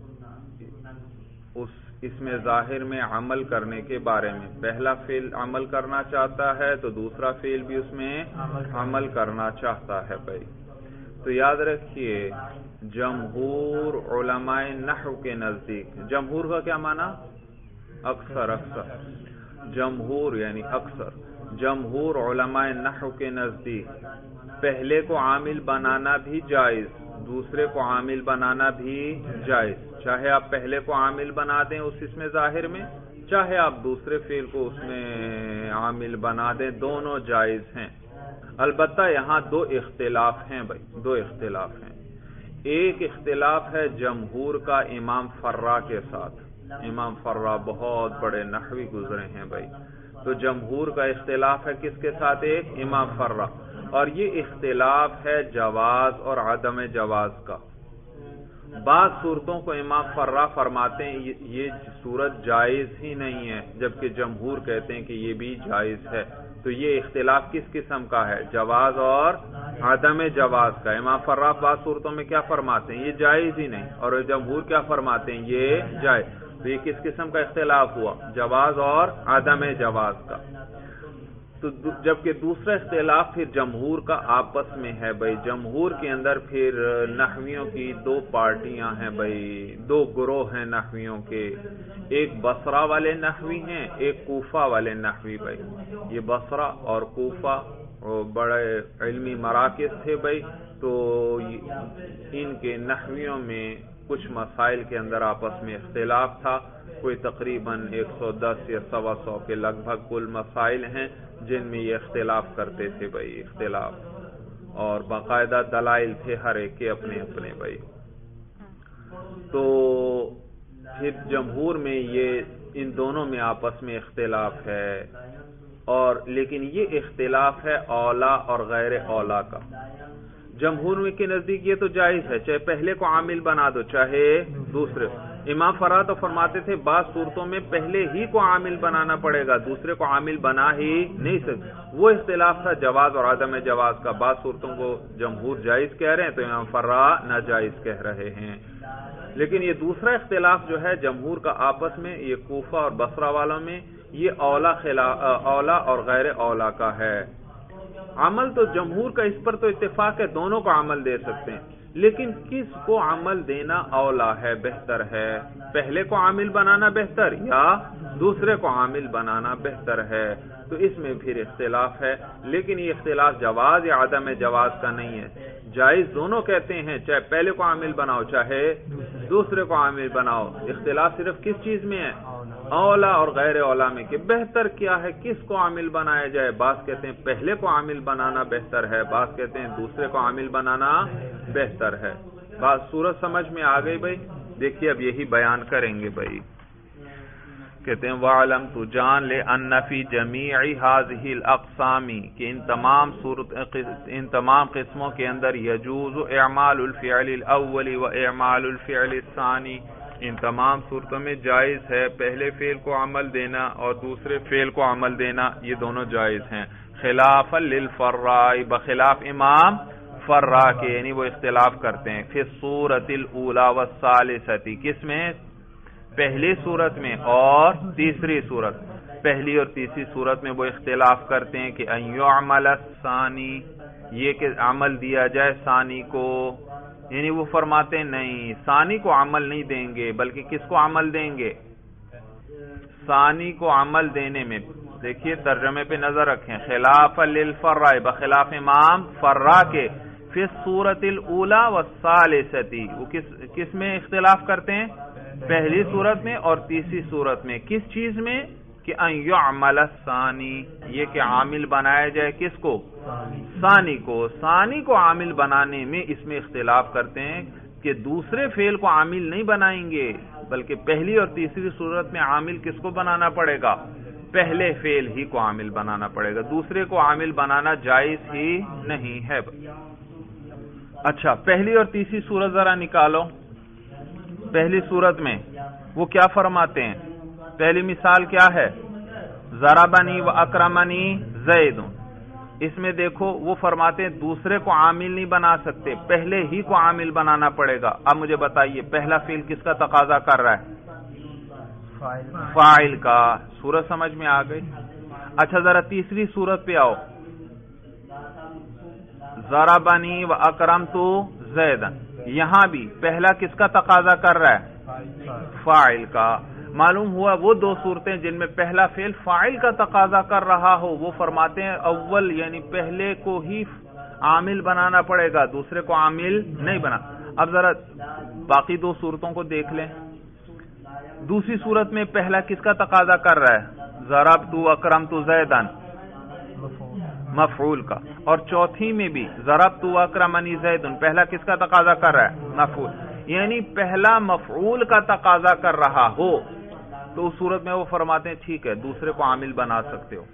اس اس میں ظاہر میں عمل کرنے کے بارے میں. پہلا فعل عمل کرنا چاہتا ہے تو دوسرا فعل بھی اس میں عمل کرنا چاہتا ہے بھائی. تو یاد رکھیے جمہور علماء نحو کے نزدیک، جمہور کا کیا معنی؟ اکثر. اکثر جمہور یعنی اکثر. جمہور علماء نحو کے نزدیک پہلے کو عامل بنانا بھی جائز، دوسرے کو عامل بنانا بھی جائز. چاہے آپ پہلے کو عامل بنا دیں اس اس میں ظاہر میں، چاہے آپ دوسرے فعل کو اس میں عامل بنا دیں، دونوں جائز ہیں. البتہ یہاں دو اختلاف ہیں بھائی، دو اختلاف ہیں. ایک اختلاف ہے جمہور کا امام فرا کے ساتھ. امام فرا بہت بڑے نحوی گزرے ہیں بھائی. تو جمہور کا اختلاف ہے کس کے ساتھ؟ ایک امام فرا. اور یہ اختلاف ہے جواز اور عدم جواز کا. بعض صورتوں کو امام فرا فرماتے ہیں یہ صورت جائز ہی نہیں ہے، جبکہ جمہور کہتے ہیں کہ یہ بھی جائز ہے. تو یہ اختلاف کس قسم کا ہے؟ جواز اور عدم جواز کا. امام فرا بعض صورتوں میں کیا فرماتے ہیں؟ یہ جائز ہی نہیں. اور جمہور کیا فرماتے ہیں؟ یہ جائز. تو یہ کس قسم کا اختلاف ہوا؟ جواز اور عدم جواز کا. تو جبکہ دوسرا اختلاف پھر جمہور کا آپس میں ہے بھائی. جمہور کے اندر پھر نحویوں کی دو پارٹیاں ہیں بھائی، دو گروہ ہیں نحویوں کے. ایک بصرہ والے نحوی ہیں، ایک کوفہ والے نحوی بھائی. یہ بصرہ اور کوفہ بڑے علمی مراکز تھے بھائی. تو ان کے نحویوں میں کچھ مسائل کے اندر آپس میں اختلاف تھا. کوئی تقریباً ایک سو دس یا سوا سو کے لگ بھگ کل مسائل ہیں جن میں یہ اختلاف کرتے تھے بھائی. اختلاف اور باقاعدہ دلائل تھے ہر ایک کے اپنے اپنے بھائی. تو پھر جمہور میں یہ ان دونوں میں آپس میں اختلاف ہے. اور لیکن یہ اختلاف ہے اولا اور غیر اولا کا. جمہور میں کے نزدیک یہ تو جائز ہے، چاہے پہلے کو عامل بنا دو چاہے دوسرے. امام فرا تو فرماتے تھے بعض صورتوں میں پہلے ہی کو عامل بنانا پڑے گا، دوسرے کو عامل بنا ہی نہیں سکتے. وہ اختلاف تھا جواز اور عدم جواز کا. بعض صورتوں کو جمہور جائز کہہ رہے ہیں تو امام فرا ناجائز کہہ رہے ہیں. لیکن یہ دوسرا اختلاف جو ہے جمہور کا آپس میں، یہ کوفہ اور بصرہ والوں میں، یہ اولا اولا اور غیر اولا کا ہے. عمل تو جمہور کا اس پر تو اتفاق ہے دونوں کو عمل دے سکتے ہیں، لیکن کس کو عمل دینا اولا ہے، بہتر ہے؟ پہلے کو عامل بنانا بہتر یا دوسرے کو عامل بنانا بہتر ہے؟ تو اس میں پھر اختلاف ہے. لیکن یہ اختلاف جواز یا عدم جواز کا نہیں ہے. جائز دونوں کہتے ہیں، چاہے پہلے کو عامل بناؤ چاہے دوسرے کو عامل بناؤ. اختلاف صرف کس چیز میں ہے؟ اولا اور غیر اولا میں، کہ بہتر کیا ہے، کس کو عامل بنایا جائے. بعض کہتے ہیں پہلے کو عامل بنانا بہتر ہے، بعض کہتے ہیں دوسرے کو عامل بنانا بہتر ہے. بعض صورت سمجھ میں آ گئی بھائی. دیکھیے اب یہی بیان کریں گے بھائی. کہتے ہیں وَعَلَمْ تو جان لے أَنَّ فِي جَمِيعِ هَذِهِ الْأَقْسَامِ کہ ان تمام صورت ان تمام قسموں کے اندر يَجُوزُ إِعْمَالُ الْفِعْلِ الْأَوَّلِ وَإِعْمَالُ الْفِعْلِ الثَّانِي ان تمام صورتوں میں جائز ہے پہلے فعل کو عمل دینا اور دوسرے فعل کو عمل دینا، یہ دونوں جائز ہیں. خلافا للفراء بخلاف امام فرا کے، یعنی وہ اختلاف کرتے ہیں. فی الصورۃ الاولی والثالثۃ کس میں؟ پہلی صورت میں اور تیسری صورت. پہلی اور تیسری صورت میں وہ اختلاف کرتے ہیں کہ ان یعمل الثانی، یہ کہ عمل دیا جائے ثانی کو. یعنی وہ فرماتے ہیں نہیں، ثانی کو عمل نہیں دیں گے بلکہ کس کو عمل دیں گے؟ ثانی کو عمل دینے میں. دیکھیے ترجمے پہ نظر رکھیں. خلاف للفراء بخلاف امام فرا کے فی الصورۃ الاولی والثالثۃ وہ کس کس میں اختلاف کرتے ہیں؟ پہلی صورت میں اور تیسری صورت میں. کس چیز میں؟ کہ ان یعمل الثانی، یہ کہ عامل بنایا جائے کس کو؟ ثانی کو. ثانی کو عامل بنانے میں اس میں اختلاف کرتے ہیں کہ دوسرے فعل کو عامل نہیں بنائیں گے بلکہ پہلی اور تیسری صورت میں عامل کس کو بنانا پڑے گا؟ پہلے فعل ہی کو عامل بنانا پڑے گا، دوسرے کو عامل بنانا جائز ہی نہیں ہے. اچھا پہلی اور تیسری صورت ذرا نکالو. پہلی صورت میں وہ کیا فرماتے ہیں؟ پہلی مثال کیا ہے؟ ضربنی و اکرمنی زید. اس میں دیکھو وہ فرماتے ہیں دوسرے کو عامل نہیں بنا سکتے، پہلے ہی کو عامل بنانا پڑے گا۔ اب مجھے بتائیے پہلا فعل کس کا تقاضا کر رہا ہے؟ فاعل کا۔ صورت سمجھ میں آ گئی؟ اچھا ذرا تیسری صورت پہ آؤ، ضربنی و اکرمت زیدن، یہاں بھی پہلا کس کا تقاضا کر رہا ہے؟ فاعل کا۔ معلوم ہوا وہ دو صورتیں جن میں پہلا فعل فاعل کا تقاضا کر رہا ہو وہ فرماتے ہیں اول یعنی پہلے کو ہی عامل بنانا پڑے گا، دوسرے کو عامل نہیں بنا۔ اب ذرا باقی دو صورتوں کو دیکھ لیں۔ دوسری صورت میں پہلا کس کا تقاضا کر رہا ہے؟ ضربت اکرمت زیدن، مفعول کا۔ اور چوتھی میں بھی ضربت اکرمنی زیدن، پہلا کس کا تقاضا کر رہا ہے؟ مفعول۔ یعنی پہلا مفعول کا تقاضا کر رہا ہو تو اس صورت میں وہ فرماتے ہیں ٹھیک ہے دوسرے کو عامل بنا سکتے ہو۔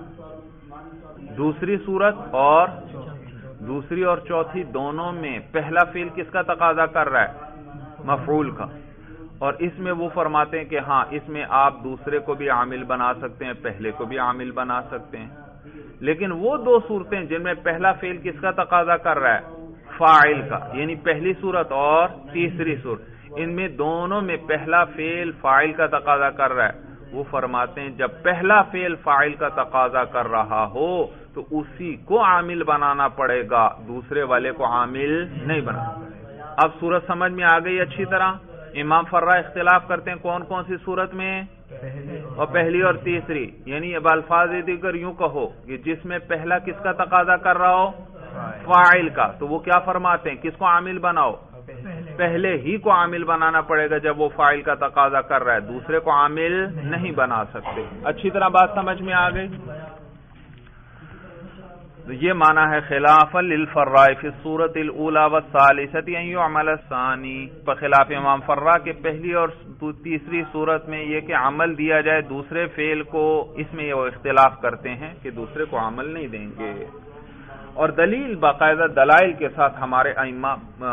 دوسری صورت اور دوسری اور چوتھی دونوں میں پہلا فعل کس کا تقاضا کر رہا ہے؟ مفعول کا۔ اور اس میں وہ فرماتے ہیں کہ ہاں اس میں آپ دوسرے کو بھی عامل بنا سکتے ہیں، پہلے کو بھی عامل بنا سکتے ہیں۔ لیکن وہ دو صورتیں جن میں پہلا فعل کس کا تقاضا کر رہا ہے؟ فاعل کا، یعنی پہلی صورت اور تیسری صورت، ان میں دونوں میں پہلا فعل فاعل کا تقاضا کر رہا ہے۔ وہ فرماتے ہیں جب پہلا فعل فاعل کا تقاضا کر رہا ہو تو اسی کو عامل بنانا پڑے گا، دوسرے والے کو عامل نہیں بنا۔ اب صورت سمجھ میں آ گئی اچھی طرح؟ امام فرا اختلاف کرتے ہیں کون کون سی صورت میں؟ اور پہلی اور تیسری، یعنی اب الفاظ دیگر یوں کہو کہ جس میں پہلا کس کا تقاضا کر رہا ہو؟ فاعل کا، تو وہ کیا فرماتے ہیں کس کو عامل بناؤ؟ پہلے ہی کو عامل بنانا پڑے گا جب وہ فاعل کا تقاضا کر رہا ہے، دوسرے کو عامل نہیں بنا سکتے۔ اچھی طرح بات سمجھ میں آ گئی؟ تو یہ معنی ہے خلافا للفراء فی الصورۃ الاولی والثالثۃ ان یعمل الثانی، بخلاف امام فرا کے پہلی اور تیسری صورت میں یہ کہ عمل دیا جائے دوسرے فعل کو، اس میں وہ اختلاف کرتے ہیں کہ دوسرے کو عمل نہیں دیں گے۔ اور دلیل باقاعدہ دلائل کے ساتھ ہمارے ائمہ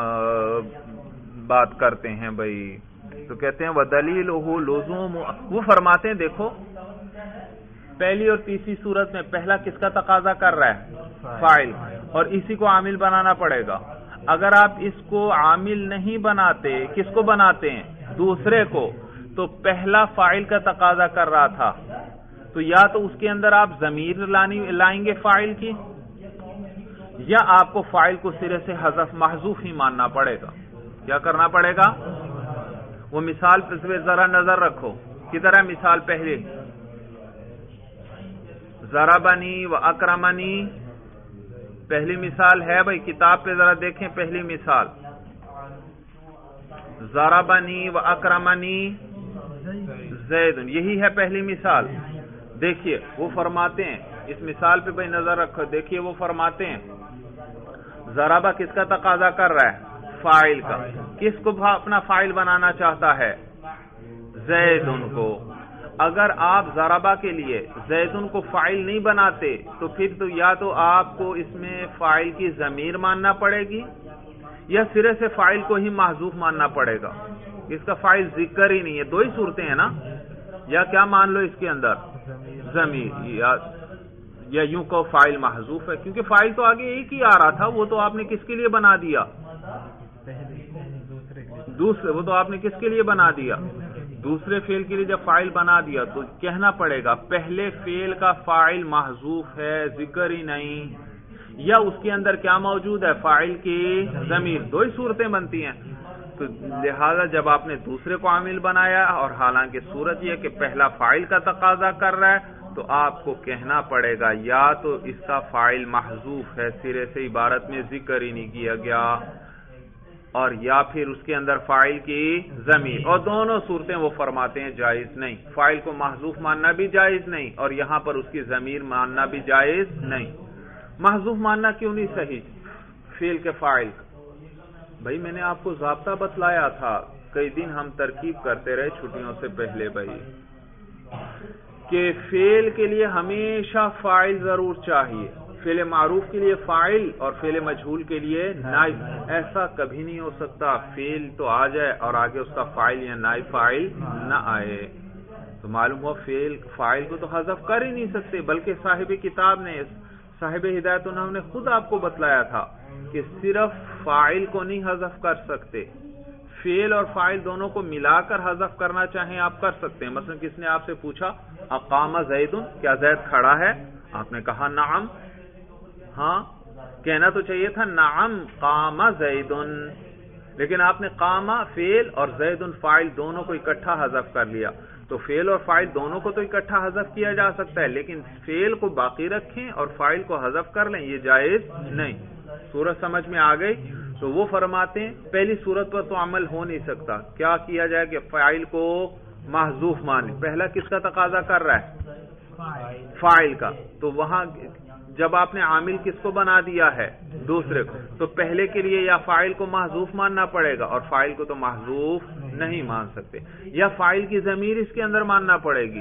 بات کرتے ہیں بھائی، تو کہتے ہیں وَدَلِيلُهُ لُزُومُ، وہ فرماتے ہیں دیکھو پہلی اور تیسری صورت میں پہلا کس کا تقاضا کر رہا ہے؟ فاعل، اور اسی کو عامل بنانا پڑے گا۔ اگر آپ اس کو عامل نہیں بناتے، کس کو بناتے ہیں؟ دوسرے کو، تو پہلا فاعل کا تقاضا کر رہا تھا، تو یا تو اس کے اندر آپ ضمیر لائیں گے فاعل کی، یا آپ کو فاعل کو سرے سے حذف محذوف ہی ماننا پڑے گا۔ کیا کرنا پڑے گا؟ وہ مثال پہ ذرا نظر رکھو، کدھر ہے مثال؟ پہلے ضربنی و اکرمنی، پہلی مثال ہے بھائی، کتاب پہ ذرا دیکھیں پہلی مثال، ضربنی و اکرمنی زید، یہی ہے پہلی مثال۔ دیکھیے وہ فرماتے ہیں، اس مثال پہ بھائی نظر رکھو، دیکھیے وہ فرماتے ہیں ضربہ کس کا تقاضا کر رہا ہے؟ فاعل کا۔ کس کو اپنا فاعل بنانا چاہتا ہے؟ زیدن کو۔ اگر آپ ضربہ کے لیے زیدن کو فاعل نہیں بناتے تو پھر تو یا تو آپ کو اس میں فاعل کی ضمیر ماننا پڑے گی یا سرے سے فاعل کو ہی محذوف ماننا پڑے گا، اس کا فاعل ذکر ہی نہیں ہے۔ دو ہی صورتیں ہیں نا، یا کیا مان لو اس کے اندر؟ ضمیر، یا یا یوں کو فاعل محذوف ہے، کیونکہ فاعل تو آگے ایک ہی آ رہا تھا، وہ تو آپ نے کس کے لیے بنا دیا؟ دوسرے، وہ تو آپ نے کس کے لیے بنا دیا؟ دوسرے فعل کے لیے جب فاعل بنا دیا تو کہنا پڑے گا پہلے فعل کا فاعل محذوف ہے، ذکر ہی نہیں، یا اس کے اندر کیا موجود ہے؟ فاعل کی ضمیر۔ دو ہی صورتیں بنتی ہیں، تو لہذا جب آپ نے دوسرے کو عامل بنایا اور حالانکہ صورت یہ کہ پہلا فاعل کا تقاضا کر رہا ہے تو آپ کو کہنا پڑے گا یا تو اس کا فاعل محذوف ہے، سرے سے عبارت میں ذکر ہی نہیں کیا گیا، اور یا پھر اس کے اندر فاعل کی ضمیر، اور دونوں صورتیں وہ فرماتے ہیں جائز نہیں، فاعل کو محذوف ماننا بھی جائز نہیں اور یہاں پر اس کی ضمیر ماننا بھی جائز نہیں۔ محذوف ماننا کیوں نہیں صحیح فعل کے فاعل؟ بھائی میں نے آپ کو ضابطہ بتلایا تھا، کئی دن ہم ترکیب کرتے رہے چھٹیوں سے پہلے بھائی، کہ فعل کے لیے ہمیشہ فاعل ضرور چاہیے، فعل معروف کے لیے فاعل اور فعل مجہول کے لیے نائب۔ ایسا کبھی نہیں ہو سکتا فعل تو آ جائے اور آگے اس کا فاعل یا نائب فاعل نہ آئے، تو معلوم ہوا فعل فاعل کو تو حذف کر ہی نہیں سکتے، بلکہ صاحب کتاب نے صاحب ہدایت انہوں نے خود آپ کو بتلایا تھا کہ صرف فاعل کو نہیں حذف کر سکتے، فعل اور فاعل دونوں کو ملا کر حذف کرنا چاہیں آپ کر سکتے ہیں۔ مثلا کس نے آپ سے پوچھا اقام زید، کیا زید کھڑا ہے؟ آپ نے کہا نعم، ہاں کہنا تو چاہیے تھا نعم قام زید، لیکن آپ نے قام فعل اور زید فاعل دونوں کو اکٹھا حذف کر لیا۔ تو فعل اور فاعل دونوں کو تو اکٹھا حذف کیا جا سکتا ہے، لیکن فعل کو باقی رکھیں اور فاعل کو حذف کر لیں، یہ جائز نہیں۔ صورت سمجھ میں آ گئی؟ تو وہ فرماتے ہیں پہلی صورت پر تو عمل ہو نہیں سکتا، کیا کیا جائے کہ فاعل کو محذوف مان لیں۔ پہلا کس کا تقاضا کر رہا ہے؟ فاعل کا۔ تو وہاں جب آپ نے عامل کس کو بنا دیا ہے؟ دوسرے کو، تو پہلے کے لیے یا فاعل کو محذوف ماننا پڑے گا، اور فاعل کو تو محذوف نہیں مان سکتے، یا فاعل کی ضمیر اس کے اندر ماننا پڑے گی۔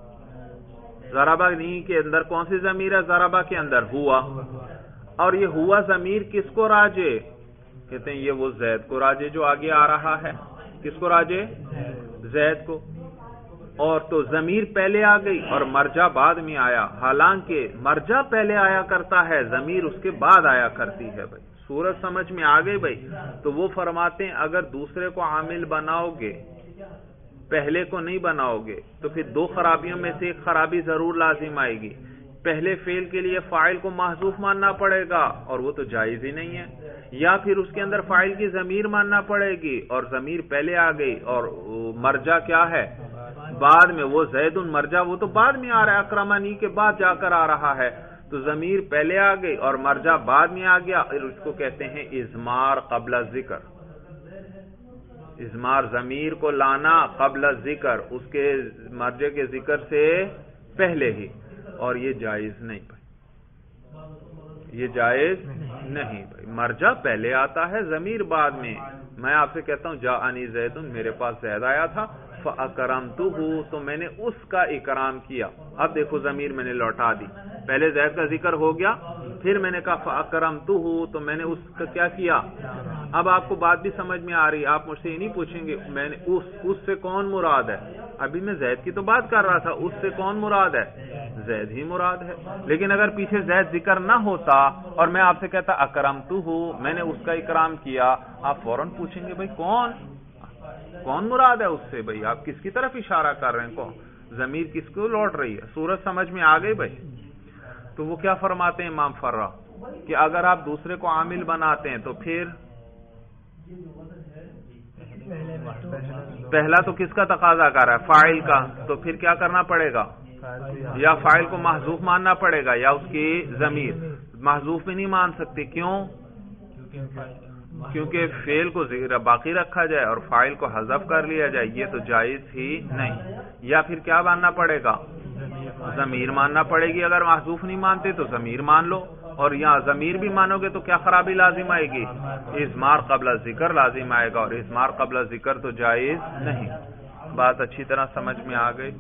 ضربہ نہیں کے اندر کون سی ضمیر ہے؟ ضربہ کے اندر ہوا، اور یہ ہوا ضمیر کس کو راجے؟ کہتے ہیں یہ وہ زید کو راجے جو آگے آ رہا ہے۔ کس کو راجے؟ زید کو۔ اور تو ضمیر پہلے آ گئی اور مرجع بعد میں آیا، حالانکہ مرجع پہلے آیا کرتا ہے، ضمیر اس کے بعد آیا کرتی ہے۔ بھائی صورت سمجھ میں آ گئی بھائی؟ تو وہ فرماتے ہیں اگر دوسرے کو عامل بناؤ گے، پہلے کو نہیں بناؤ گے، تو پھر دو خرابیوں میں سے ایک خرابی ضرور لازم آئے گی۔ پہلے فعل کے لیے فاعل کو محذوف ماننا پڑے گا، اور وہ تو جائز ہی نہیں ہے، یا پھر اس کے اندر فاعل کی ضمیر ماننا پڑے گی اور ضمیر پہلے آ گئی، اور مرجع کیا ہے؟ بعد میں۔ وہ زید مرجع وہ تو بعد میں آ رہا ہے، اکرمانی کے بعد جا کر آ رہا ہے، تو ضمیر پہلے آ گئی اور مرجع بعد میں آ گیا، اس کو کہتے ہیں اضمار قبل ذکر۔ اضمار ضمیر کو لانا قبل ذکر، اس کے مرجع کے ذکر سے پہلے ہی، اور یہ جائز نہیں بھائی، یہ جائز نہیں بھائی۔ مرجع پہلے آتا ہے، ضمیر بعد میں۔ میں آپ سے کہتا ہوں جاءنی زید، میرے پاس زید آیا تھا، فَأَكْرَمْتُهُ، تو میں نے اس کا اکرام کیا۔ اب دیکھو ضمیر میں نے لوٹا دی، پہلے زید کا ذکر ہو گیا، پھر میں نے کہا فَأَكْرَمْتُهُ، تو میں نے اس کا کیا کیا؟ اب آپ کو بات بھی سمجھ میں آ رہی، آپ مجھ سے یہ نہیں پوچھیں گے میں نے اس اس سے کون مراد ہے، ابھی میں زید کی تو بات کر رہا تھا، اس سے کون مراد ہے؟ زید ہی مراد ہے۔ لیکن اگر پیچھے زید ذکر نہ ہوتا اور میں آپ سے کہتا اکرمتہ، میں نے اس کا اکرام کیا، آپ فوراً پوچھیں گے بھائی کون کون مراد ہے اس سے؟ بھائی آپ کس کی طرف اشارہ کر رہے ہیں، کون ضمیر کس کو لوٹ رہی ہے؟ صورت سمجھ میں آ گئی بھائی؟ تو وہ کیا فرماتے ہیں امام فرا کہ اگر آپ دوسرے کو عامل بناتے ہیں تو پھر پہلا تو کس کا تقاضا کر رہا ہے؟ فاعل کا، تو پھر کیا کرنا پڑے گا؟ یا فاعل کو محذوف ماننا پڑے گا یا اس کی ضمیر۔ محذوف بھی نہیں مان سکتے، کیوں؟ کیونکہ فعل کو باقی رکھا جائے اور فاعل کو حذف کر لیا جائے، یہ تو جائز ہی نہیں۔ یا پھر کیا ماننا پڑے گا؟ ضمیر ماننا پڑے گی۔ اگر محذوف نہیں مانتے تو ضمیر مان لو، اور یہاں ضمیر بھی مانو گے تو کیا خرابی لازم آئے گی؟ اضمار قبل ذکر لازم آئے گا، اور اضمار قبل ذکر تو جائز نہیں۔ بات اچھی طرح سمجھ میں آ گئی؟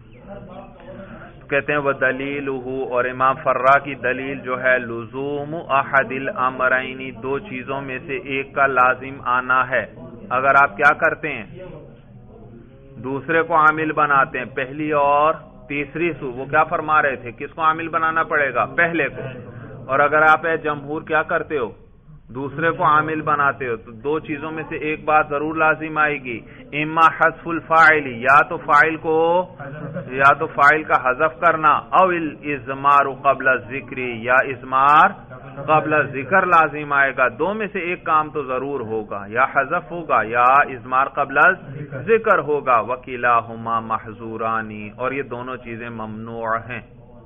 کہتے ہیں وہ دلیل ہو، اور امام فرا کی دلیل جو ہے لزوم احد الامرین، دو چیزوں میں سے ایک کا لازم آنا ہے۔ اگر آپ کیا کرتے ہیں؟ دوسرے کو عامل بناتے ہیں، پہلی اور تیسری سو، وہ کیا فرما رہے تھے؟ کس کو عامل بنانا پڑے گا؟ پہلے کو۔ اور اگر آپ اے جمہور کیا کرتے ہو؟ دوسرے کو عامل بناتے ہو، تو دو چیزوں میں سے ایک بات ضرور لازم آئے گی، اما حذف الفاعل، یا تو فاعل کو یا تو فاعل کا حذف کرنا، او الاضمار قبل الذکر، یا اضمار قبل ذکر لازم آئے گا۔ دو میں سے ایک کام تو ضرور ہوگا، یا حذف ہوگا یا اضمار قبل ذکر ہوگا۔ وکلاہما محظورانی، اور یہ دونوں چیزیں ممنوع ہیں،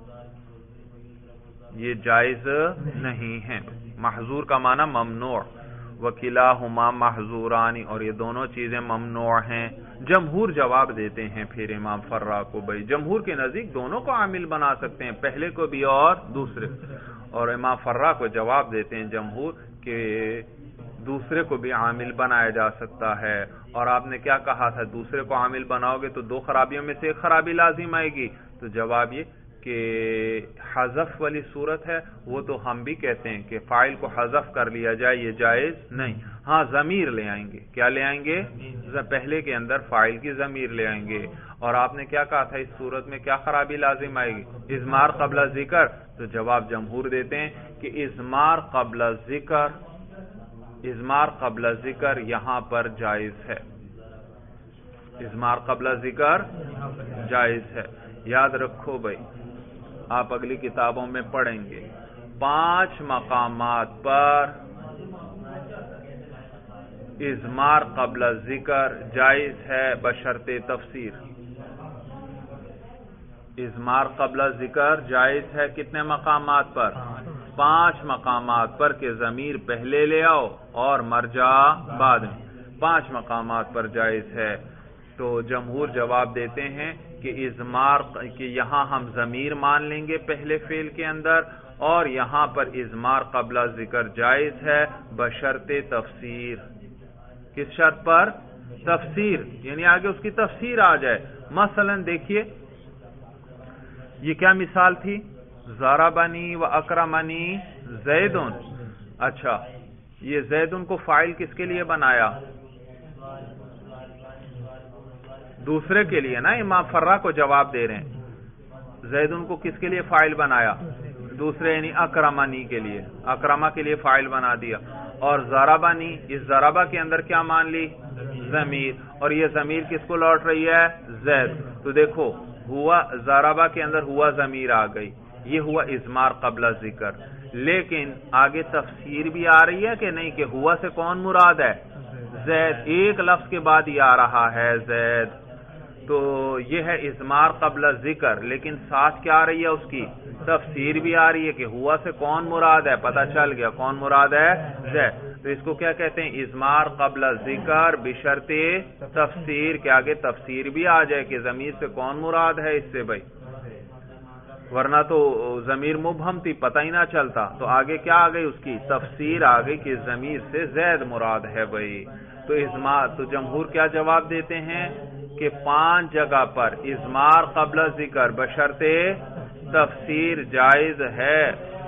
یہ جائز نہیں ہیں۔ محظور کا معنی ممنوع، وکلاہما محظورانی، اور یہ دونوں چیزیں ممنوع ہیں۔ جمہور جواب دیتے ہیں پھر امام فرا کو، بھائی جمہور کے نزدیک دونوں کو عامل بنا سکتے ہیں، پہلے کو بھی اور دوسرے، اور امام فرا کو جواب دیتے ہیں جمہور کہ دوسرے کو بھی عامل بنایا جا سکتا ہے۔ اور آپ نے کیا کہا تھا؟ دوسرے کو عامل بناؤ گے تو دو خرابیوں میں سے ایک خرابی لازم آئے گی، تو جواب یہ کہ حذف والی صورت ہے وہ تو ہم بھی کہتے ہیں کہ فاعل کو حذف کر لیا جائے، یہ جائز نہیں. ہاں ضمیر لے آئیں گے. کیا لے آئیں گے؟ پہلے کے اندر فاعل کی ضمیر لے آئیں گے. اور آپ نے کیا کہا تھا اس صورت میں کیا خرابی لازم آئے گی؟ اضمار قبل ذکر. تو جواب جمہور دیتے ہیں کہ اضمار قبل ذکر اضمار قبل ذکر یہاں پر جائز ہے. اضمار قبل ذکر جائز ہے. یاد رکھو بھائی، آپ اگلی کتابوں میں پڑھیں گے پانچ مقامات پر اضمار قبل ذکر جائز ہے بشرط تفسیر. اضمار قبل ذکر جائز ہے کتنے مقامات پر؟ پانچ مقامات پر کہ ضمیر پہلے لے آؤ اور مرجع بعد میں. پانچ مقامات پر جائز ہے. تو جمہور جواب دیتے ہیں کہ اضمار کہ یہاں ہم ضمیر مان لیں گے پہلے فعل کے اندر، اور یہاں پر اضمار قبل ذکر جائز ہے بشرط تفسیر. کس شرط پر؟ تفسیر، یعنی آگے اس کی تفسیر آ جائے. مثلا دیکھیے یہ کیا مثال تھی؟ ضربنی و اکرمنی زیدن. اچھا، یہ زیدن کو فاعل کس کے لیے بنایا؟ دوسرے کے لیے نا. امام فرا کو جواب دے رہے ہیں. زیدن کو کس کے لیے فاعل بنایا؟ دوسرے، یعنی اکرمنی کے لیے. اکرما کے لیے فاعل بنا دیا. اور ضربنی، اس ضربہ کے اندر کیا مان لی؟ ضمیر. اور یہ ضمیر کس کو لوٹ رہی ہے؟ زید. تو دیکھو ہوا ضربہ کے اندر ہوا ضمیر آ گئی. یہ ہوا اضمار قبل ذکر. لیکن آگے تفسیر بھی آ رہی ہے کہ نہیں کہ ہوا سے کون مراد ہے؟ زید. ایک لفظ کے بعد یہ آ رہا ہے زید. تو یہ ہے اضمار قبل ذکر، لیکن ساتھ کیا آ رہی ہے؟ اس کی تفسیر بھی آ رہی ہے کہ ہوا سے کون مراد ہے. پتہ چل گیا کون مراد ہے؟ زید. تو اس کو کیا کہتے ہیں؟ اضمار قبل ذکر بشرط تفسیر، کہ آگے تفسیر بھی آ جائے کہ ضمیر سے کون مراد ہے اس سے بھائی. ورنہ تو ضمیر مبہم تھی، پتہ ہی نہ چلتا. تو آگے کیا آ گئی؟ اس کی تفسیر آ گئی کہ ضمیر سے زید مراد ہے بھائی. تو اضمار تو جمہور کیا جواب دیتے ہیں کہ پانچ جگہ پر اضمار قبل ذکر بشرط تفسیر جائز ہے.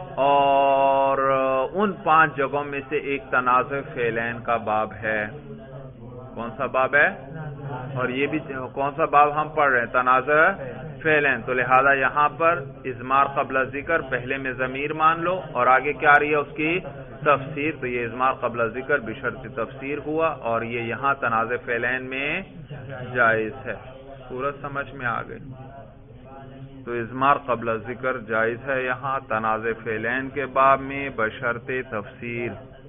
اور ان پانچ جگہوں میں سے ایک تنازع فعلین کا باب ہے. کون سا باب ہے؟ اور یہ بھی کون سا باب ہم پڑھ رہے ہیں؟ تنازع فعلین. تو لہذا یہاں پر اضمار قبل ذکر پہلے میں ضمیر مان لو اور آگے کیا آ رہی ہے اس کی تفسیر. تو یہ اضمار قبل ذکر بشرط تفسیر ہوا، اور یہ یہاں تنازع فعلین میں جائز ہے. صورت سمجھ میں آ گئی. تو اضمار قبل ذکر جائز ہے یہاں تنازع فعلین کے باب میں بشرط تفسیر.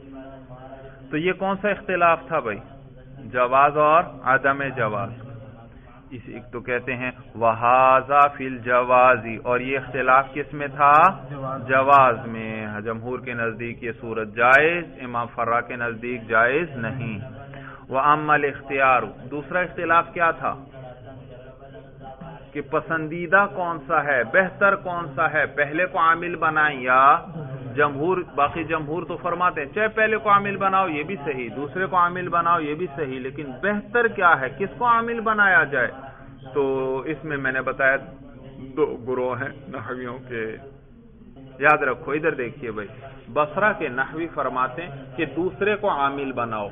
تو یہ کون سا اختلاف تھا بھائی؟ جواز اور عدم جواز. اس ایک تو کہتے ہیں وہذا فی الجوازی، اور یہ اختلاف کس میں تھا؟ جواز میں. جمہور کے نزدیک یہ صورت جائز، امام فرا کے نزدیک جائز نہیں. وَأَمَّا الْاخْتِيَارُ، دوسرا اختلاف کیا تھا کہ پسندیدہ کون سا ہے، بہتر کون سا ہے، پہلے کو عامل بنائیں یا جمہور. باقی جمہور تو فرماتے ہیں چاہے پہلے کو عامل بناؤ یہ بھی صحیح، دوسرے کو عامل بناؤ یہ بھی صحیح، لیکن بہتر کیا ہے، کس کو عامل بنایا جائے؟ تو اس میں میں نے بتایا دو گروہ ہیں نحویوں کے. یاد رکھو، ادھر دیکھیے بھائی، بصرہ کے نحوی فرماتے ہیں کہ دوسرے کو عامل بناؤ.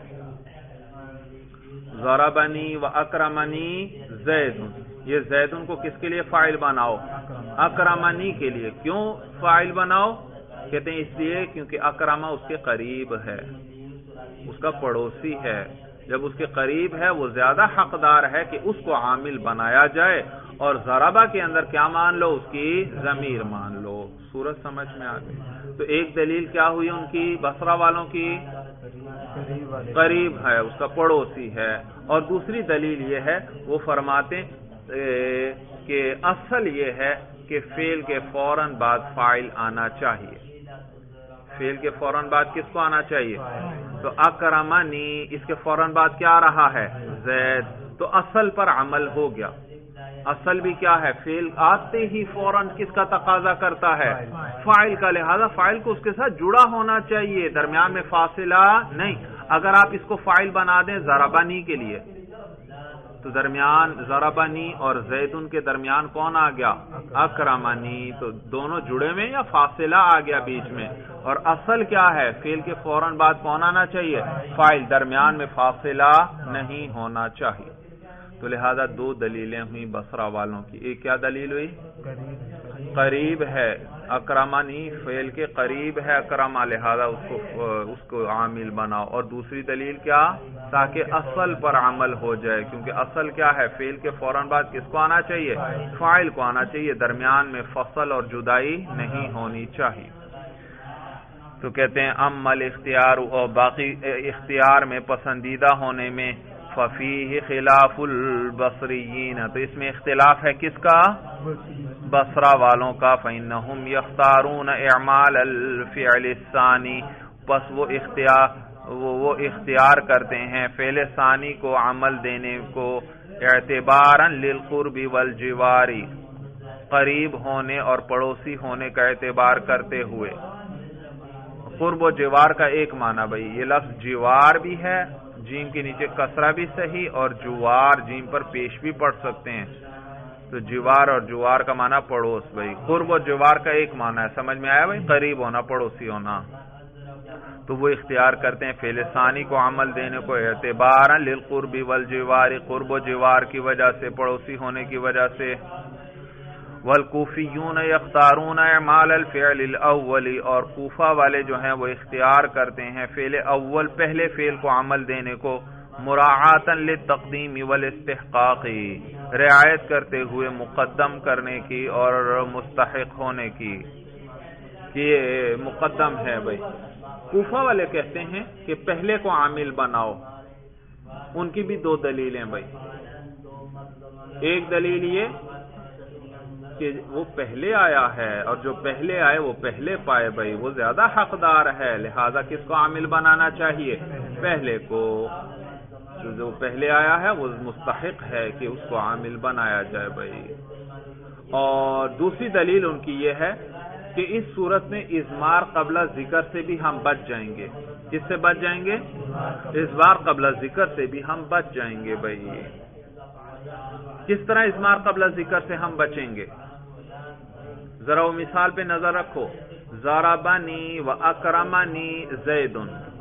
ضربنی و اکرمنی زید، یہ زیدن کو کس کے لیے فاعل بناؤ؟ اکرمنی کے لیے. کیوں فاعل بناؤ؟ کہتے ہیں اس لیے کیونکہ اکرمہ اس کے قریب ہے، اس کا پڑوسی ہے. جب اس کے قریب ہے وہ زیادہ حقدار ہے کہ اس کو عامل بنایا جائے. اور ضربہ کے اندر کیا مان لو؟ اس کی ضمیر مان لو. صورت سمجھ میں آ گئی. تو ایک دلیل کیا ہوئی ان کی بصرہ والوں کی؟ قریب ہے، اس کا پڑوسی ہے. اور دوسری دلیل یہ ہے، وہ فرماتے کہ اصل یہ ہے کہ فعل کے فوراً بعد فاعل آنا چاہیے. فعل کے فوراً بعد کس کو آنا چاہیے؟ تو اکرمنی، اس کے فوراً بعد کیا آ رہا ہے؟ زید. تو اصل پر عمل ہو گیا. اصل بھی کیا ہے؟ فعل آتے ہی فوراً کس کا تقاضا کرتا ہے؟ فاعل کا. لہذا فاعل کو اس کے ساتھ جڑا ہونا چاہیے، درمیان میں فاصلہ نہیں. اگر آپ اس کو فاعل بنا دیں ضربنی کے لیے تو درمیان ضربنی اور زیدن کے درمیان کون آ گیا؟ اکرمنی. تو دونوں جڑے میں یا فاصلہ آ گیا بیچ میں؟ اور اصل کیا ہے؟ فعل کے فوراً بعد کون آنا چاہیے؟ فاعل. درمیان میں فاصلہ نہیں ہونا چاہیے. تو لہذا دو دلیلیں ہوئی بصرہ والوں کی. ایک کیا دلیل ہوئی؟ قریب ہے اکرمنی، فعل کے قریب ہے اکرما، لہذا اس کو اس کو عامل بناؤ. اور دوسری دلیل کیا؟ تاکہ اصل پر عمل ہو جائے، کیونکہ اصل کیا ہے؟ فعل کے فوراً بعد کس کو آنا چاہیے؟ فاعل کو آنا چاہیے. درمیان میں فصل اور جدائی نہیں ہونی چاہیے. تو کہتے ہیں ام الاختیار، اور باقی اختیار میں پسندیدہ ہونے میں، ففیہ خلاف البصریین، تو اس میں اختلاف ہے کس کا؟ بصرہ والوں کا. فإنہم یختارون اعمال الفعل الثانی، پس وہ اختیار وہ, وہ اختیار کرتے ہیں فعل ثانی کو عمل دینے کو، اعتبارا للقرب والجواری، قریب ہونے اور پڑوسی ہونے کا اعتبار کرتے ہوئے. قرب و جوار کا ایک معنی بھائی، یہ لفظ جوار بھی ہے، جیم کے نیچے کسرہ بھی صحیح، اور جوار جیم پر پیش بھی پڑھ سکتے ہیں. تو جوار اور جوار کا معنی پڑوس بھائی. قرب و جوار کا ایک معنی ہے، سمجھ میں آیا بھائی؟ قریب ہونا، پڑوسی ہونا. تو وہ اختیار کرتے ہیں فعل ثانی کو عمل دینے کو، اعتبارا للقرب والجوار، قرب و جوار کی وجہ سے، پڑوسی ہونے کی وجہ سے. والکوفیون یختارون اعمال الفعل الاول، اور کوفہ والے جو ہیں وہ اختیار کرتے ہیں فعل اول، پہلے فعل کو عمل دینے کو، مراعاتا للتقدیم والاستحقاق، رعایت کرتے ہوئے مقدم کرنے کی اور مستحق ہونے کی. یہ مقدم ہے بھائی. کوفہ والے کہتے ہیں کہ پہلے کو عامل بناؤ. ان کی بھی دو دلیلیں بھائی. ایک دلیل یہ کہ وہ پہلے آیا ہے، اور جو پہلے آئے وہ پہلے پائے بھائی، وہ زیادہ حقدار ہے، لہذا کس کو عامل بنانا چاہیے؟ پہلے کو. جو پہلے آیا ہے وہ مستحق ہے کہ اس کو عامل بنایا جائے بھائی. اور دوسری دلیل ان کی یہ ہے کہ اس صورت میں اضمار قبل ذکر سے بھی ہم بچ جائیں گے. کس سے بچ جائیں گے؟ اضمار قبل ذکر سے بھی ہم بچ جائیں گے بھائی. کس طرح اضمار قبل ذکر سے ہم بچیں گے؟ ذرا وہ مثال پہ نظر رکھو. ضربنی و اکرمنی زید.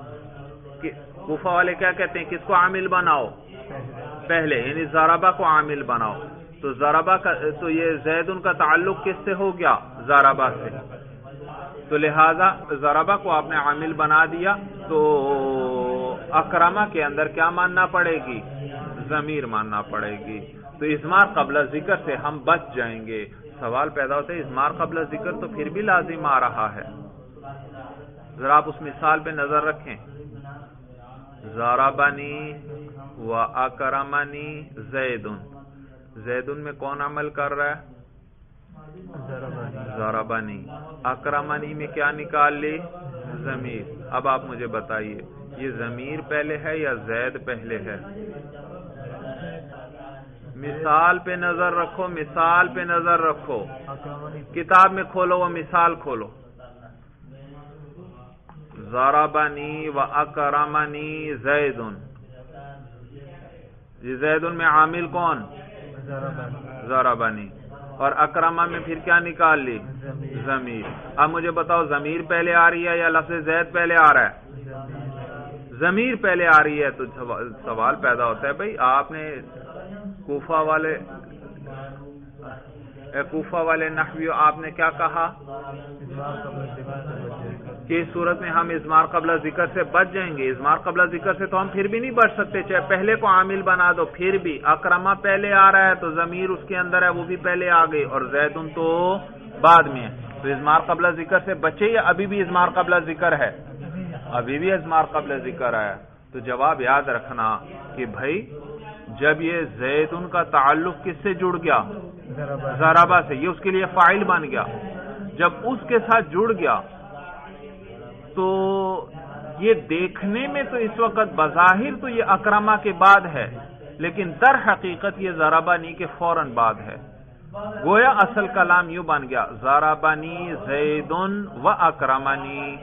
کوفہ والے کیا کہتے ہیں؟ کس کو عامل بناؤ؟ پہلے، یعنی ضربہ کو عامل بناؤ. تو ضربہ کا تو یہ زید ان کا تعلق کس سے ہو گیا؟ ضربہ سے. تو لہذا ضربہ کو آپ نے عامل بنا دیا، تو اکرمہ کے اندر کیا ماننا پڑے گی؟ ضمیر ماننا پڑے گی. تو اضمار قبل ذکر سے ہم بچ جائیں گے. سوال پیدا ہوتا ہے اضمار قبل ذکر تو پھر بھی لازم آ رہا ہے. ذرا آپ اس مثال پہ نظر رکھیں. ضربنی و اکرمنی زیدن. زیدن میں کون عمل کر رہا ہے؟ ضربنی. اکرمنی میں کیا نکال لی؟ ضمیر. اب آپ مجھے بتائیے یہ ضمیر پہلے ہے یا زید پہلے ہے؟ مثال پہ نظر رکھو، مثال پہ نظر رکھو. کتاب میں کھولو، وہ مثال کھولو. ضربنی و اکرمنی زیدن. یہ زیدن میں عامل کون؟ ضربنی. اور اکرمہ میں پھر کیا نکال لی؟ ضمیر. اب مجھے بتاؤ ضمیر پہلے آ رہی ہے یا لفظ زید پہلے آ رہا ہے؟ ضمیر پہلے آ رہی ہے. تو سوال پیدا ہوتا ہے بھائی آپ نے کوفہ والے کوفہ والے نحویو آپ نے کیا کہا کہ اس صورت میں ہم اضمار قبل ذکر سے بچ جائیں گے. اضمار قبل ذکر سے تو ہم پھر بھی نہیں بچ سکتے، چاہے پہلے کو عامل بنا دو پھر بھی. اکرمہ پہلے آ رہا ہے تو ضمیر اس کے اندر ہے، وہ بھی پہلے آ گئی، اور زیدن تو بعد میں ہے. تو اضمار قبل ذکر سے بچے یا ابھی بھی اضمار قبل ذکر ہے؟ ابھی بھی اضمار قبل ذکر ہے. تو جواب یاد رکھنا کہ بھائی جب یہ زیدن کا تعلق کس سے جڑ گیا؟ ضربہ سے. یہ اس کے لیے فاعل بن گیا. جب اس کے ساتھ جڑ گیا تو یہ دیکھنے میں تو اس وقت بظاہر تو یہ اکرمہ کے بعد ہے، لیکن در حقیقت یہ ضربنی کے فوراً بعد ہے. گویا اصل کلام یوں بن گیا ضربنی زیدن و اکرمنی.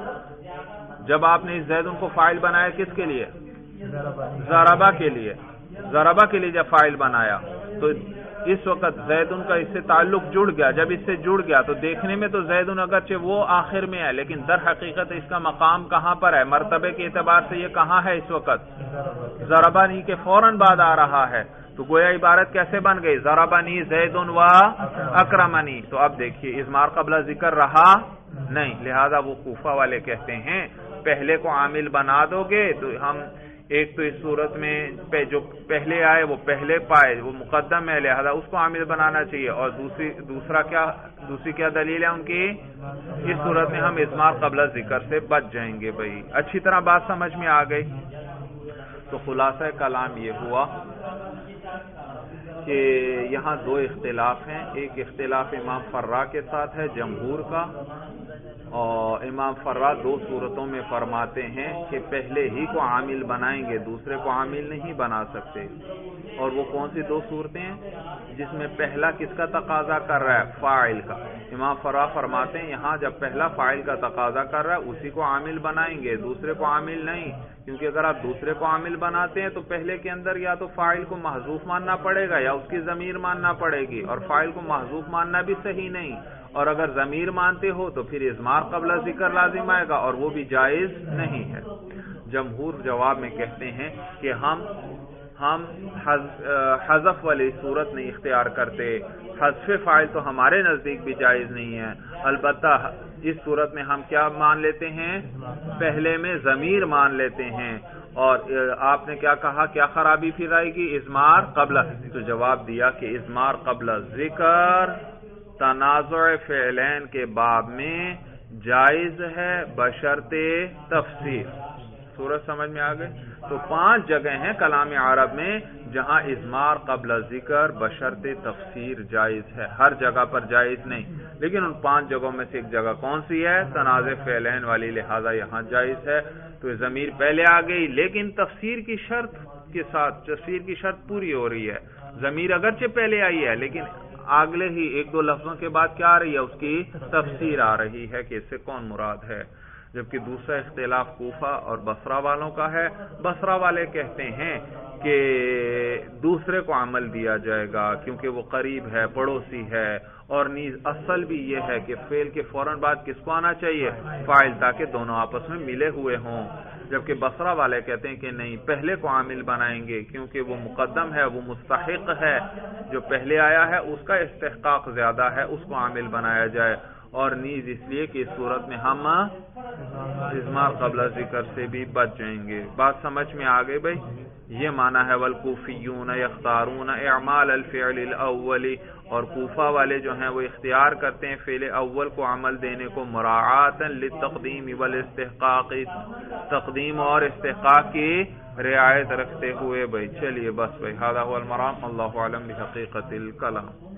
جب آپ نے اس زیدن کو فاعل بنایا کس کے لیے؟ ضربہ کے لیے. ضربہ کے لیے جب فاعل بنایا تو اس وقت زیدن کا اس سے تعلق جڑ گیا. جب اس سے جڑ گیا تو دیکھنے میں تو زیدن اگرچہ وہ آخر میں ہے لیکن در حقیقت اس کا مقام کہاں پر ہے؟ مرتبے کے اعتبار سے یہ کہاں ہے اس وقت؟ ضربانی کے فوراً بعد آ رہا ہے. تو گویا عبارت کیسے بن گئی؟ ضربنی زیدن و اکرمنی. تو اب دیکھیے اضمار قبل ذکر رہا نہیں، لہذا وہ کوفہ والے کہتے ہیں پہلے کو عامل بنا دو گے تو ہم ایک تو اس صورت میں جو پہلے آئے وہ پہلے پائے وہ مقدم ہے، لہذا اس کو عامل بنانا چاہیے. اور دوسری دوسرا کیا دوسری کیا دلیل ہے ان کی؟ اس صورت میں ہم اضمار قبل ذکر سے بچ جائیں گے. بھائی اچھی طرح بات سمجھ میں آ گئی. تو خلاصہ کلام یہ ہوا کہ یہاں دو اختلاف ہیں. ایک اختلاف امام فرا کے ساتھ ہے جمہور کا، اور امام فرا دو صورتوں میں فرماتے ہیں کہ پہلے ہی کو عامل بنائیں گے، دوسرے کو عامل نہیں بنا سکتے. اور وہ کون سی دو صورتیں ہیں جس میں پہلا کس کا تقاضا کر رہا ہے؟ فاعل کا. امام فرا فرماتے ہیں یہاں جب پہلا فاعل کا تقاضا کر رہا ہے اسی کو عامل بنائیں گے، دوسرے کو عامل نہیں. کیونکہ اگر آپ دوسرے کو عامل بناتے ہیں تو پہلے کے اندر یا تو فاعل کو محذوف ماننا پڑے گا یا اس کی ضمیر ماننا پڑے گی، اور فاعل کو محذوف ماننا بھی صحیح نہیں. اور اگر ضمیر مانتے ہو تو پھر اضمار قبل ذکر لازم آئے گا اور وہ بھی جائز نہیں ہے. جمہور جواب میں کہتے ہیں کہ ہم ہم حذف والی صورت نہیں اختیار کرتے. حذف فاعل تو ہمارے نزدیک بھی جائز نہیں ہے، البتہ اس صورت میں ہم کیا مان لیتے ہیں؟ پہلے میں ضمیر مان لیتے ہیں. اور آپ نے کیا کہا؟ کیا خرابی پھر آئے گی؟ اضمار قبل. تو جواب دیا کہ اضمار قبل ذکر تنازع فعلین کے باب میں جائز ہے بشرط تفسیر. صورت سمجھ میں آ گئے؟ تو پانچ جگہ ہیں کلام عرب میں جہاں اضمار قبل ذکر بشرط تفسیر جائز ہے، ہر جگہ پر جائز نہیں. لیکن ان پانچ جگہوں میں سے ایک جگہ کون سی ہے؟ تنازع فعلین والی، لہذا یہاں جائز ہے. تو ضمیر پہلے آ گئی لیکن تفسیر کی شرط کے ساتھ، تفسیر کی شرط پوری ہو رہی ہے. ضمیر اگرچہ پہلے آئی ہے لیکن اگلے ہی ایک دو لفظوں کے بعد کیا آ رہی ہے؟ اس کی تفسیر آ رہی ہے کہ اس سے کون مراد ہے. جبکہ دوسرا اختلاف کوفہ اور بصرہ والوں کا ہے. بصرہ والے کہتے ہیں کہ دوسرے کو عمل دیا جائے گا کیونکہ وہ قریب ہے، پڑوسی ہے، اور نیز اصل بھی یہ ہے کہ فعل کے فوراً بعد کس کو آنا چاہیے؟ فاعل، تاکہ دونوں آپس میں ملے ہوئے ہوں. جبکہ بصرہ والے کہتے ہیں کہ نہیں، پہلے کو عامل بنائیں گے کیونکہ وہ مقدم ہے، وہ مستحق ہے، جو پہلے آیا ہے اس کا استحقاق زیادہ ہے، اس کو عامل بنایا جائے. اور نیز اس لیے کہ اس صورت میں ہم اضمار قبل ذکر سے بھی بچ جائیں گے. بات سمجھ میں آ گئی بھائی؟ یہ معنی ہے والکوفیون یختارون اعمال الفعل الاول، اور کوفہ والے جو ہیں وہ اختیار کرتے ہیں فعل اول کو عمل دینے کو مراعاتا للتقدیم والاستحقاق، تقدیم اور استحقاق کی رعایت رکھتے ہوئے. بھائی چلیے بس بھائی، ھذا هو المرام، اللہ اعلم بحقیقت الکلام.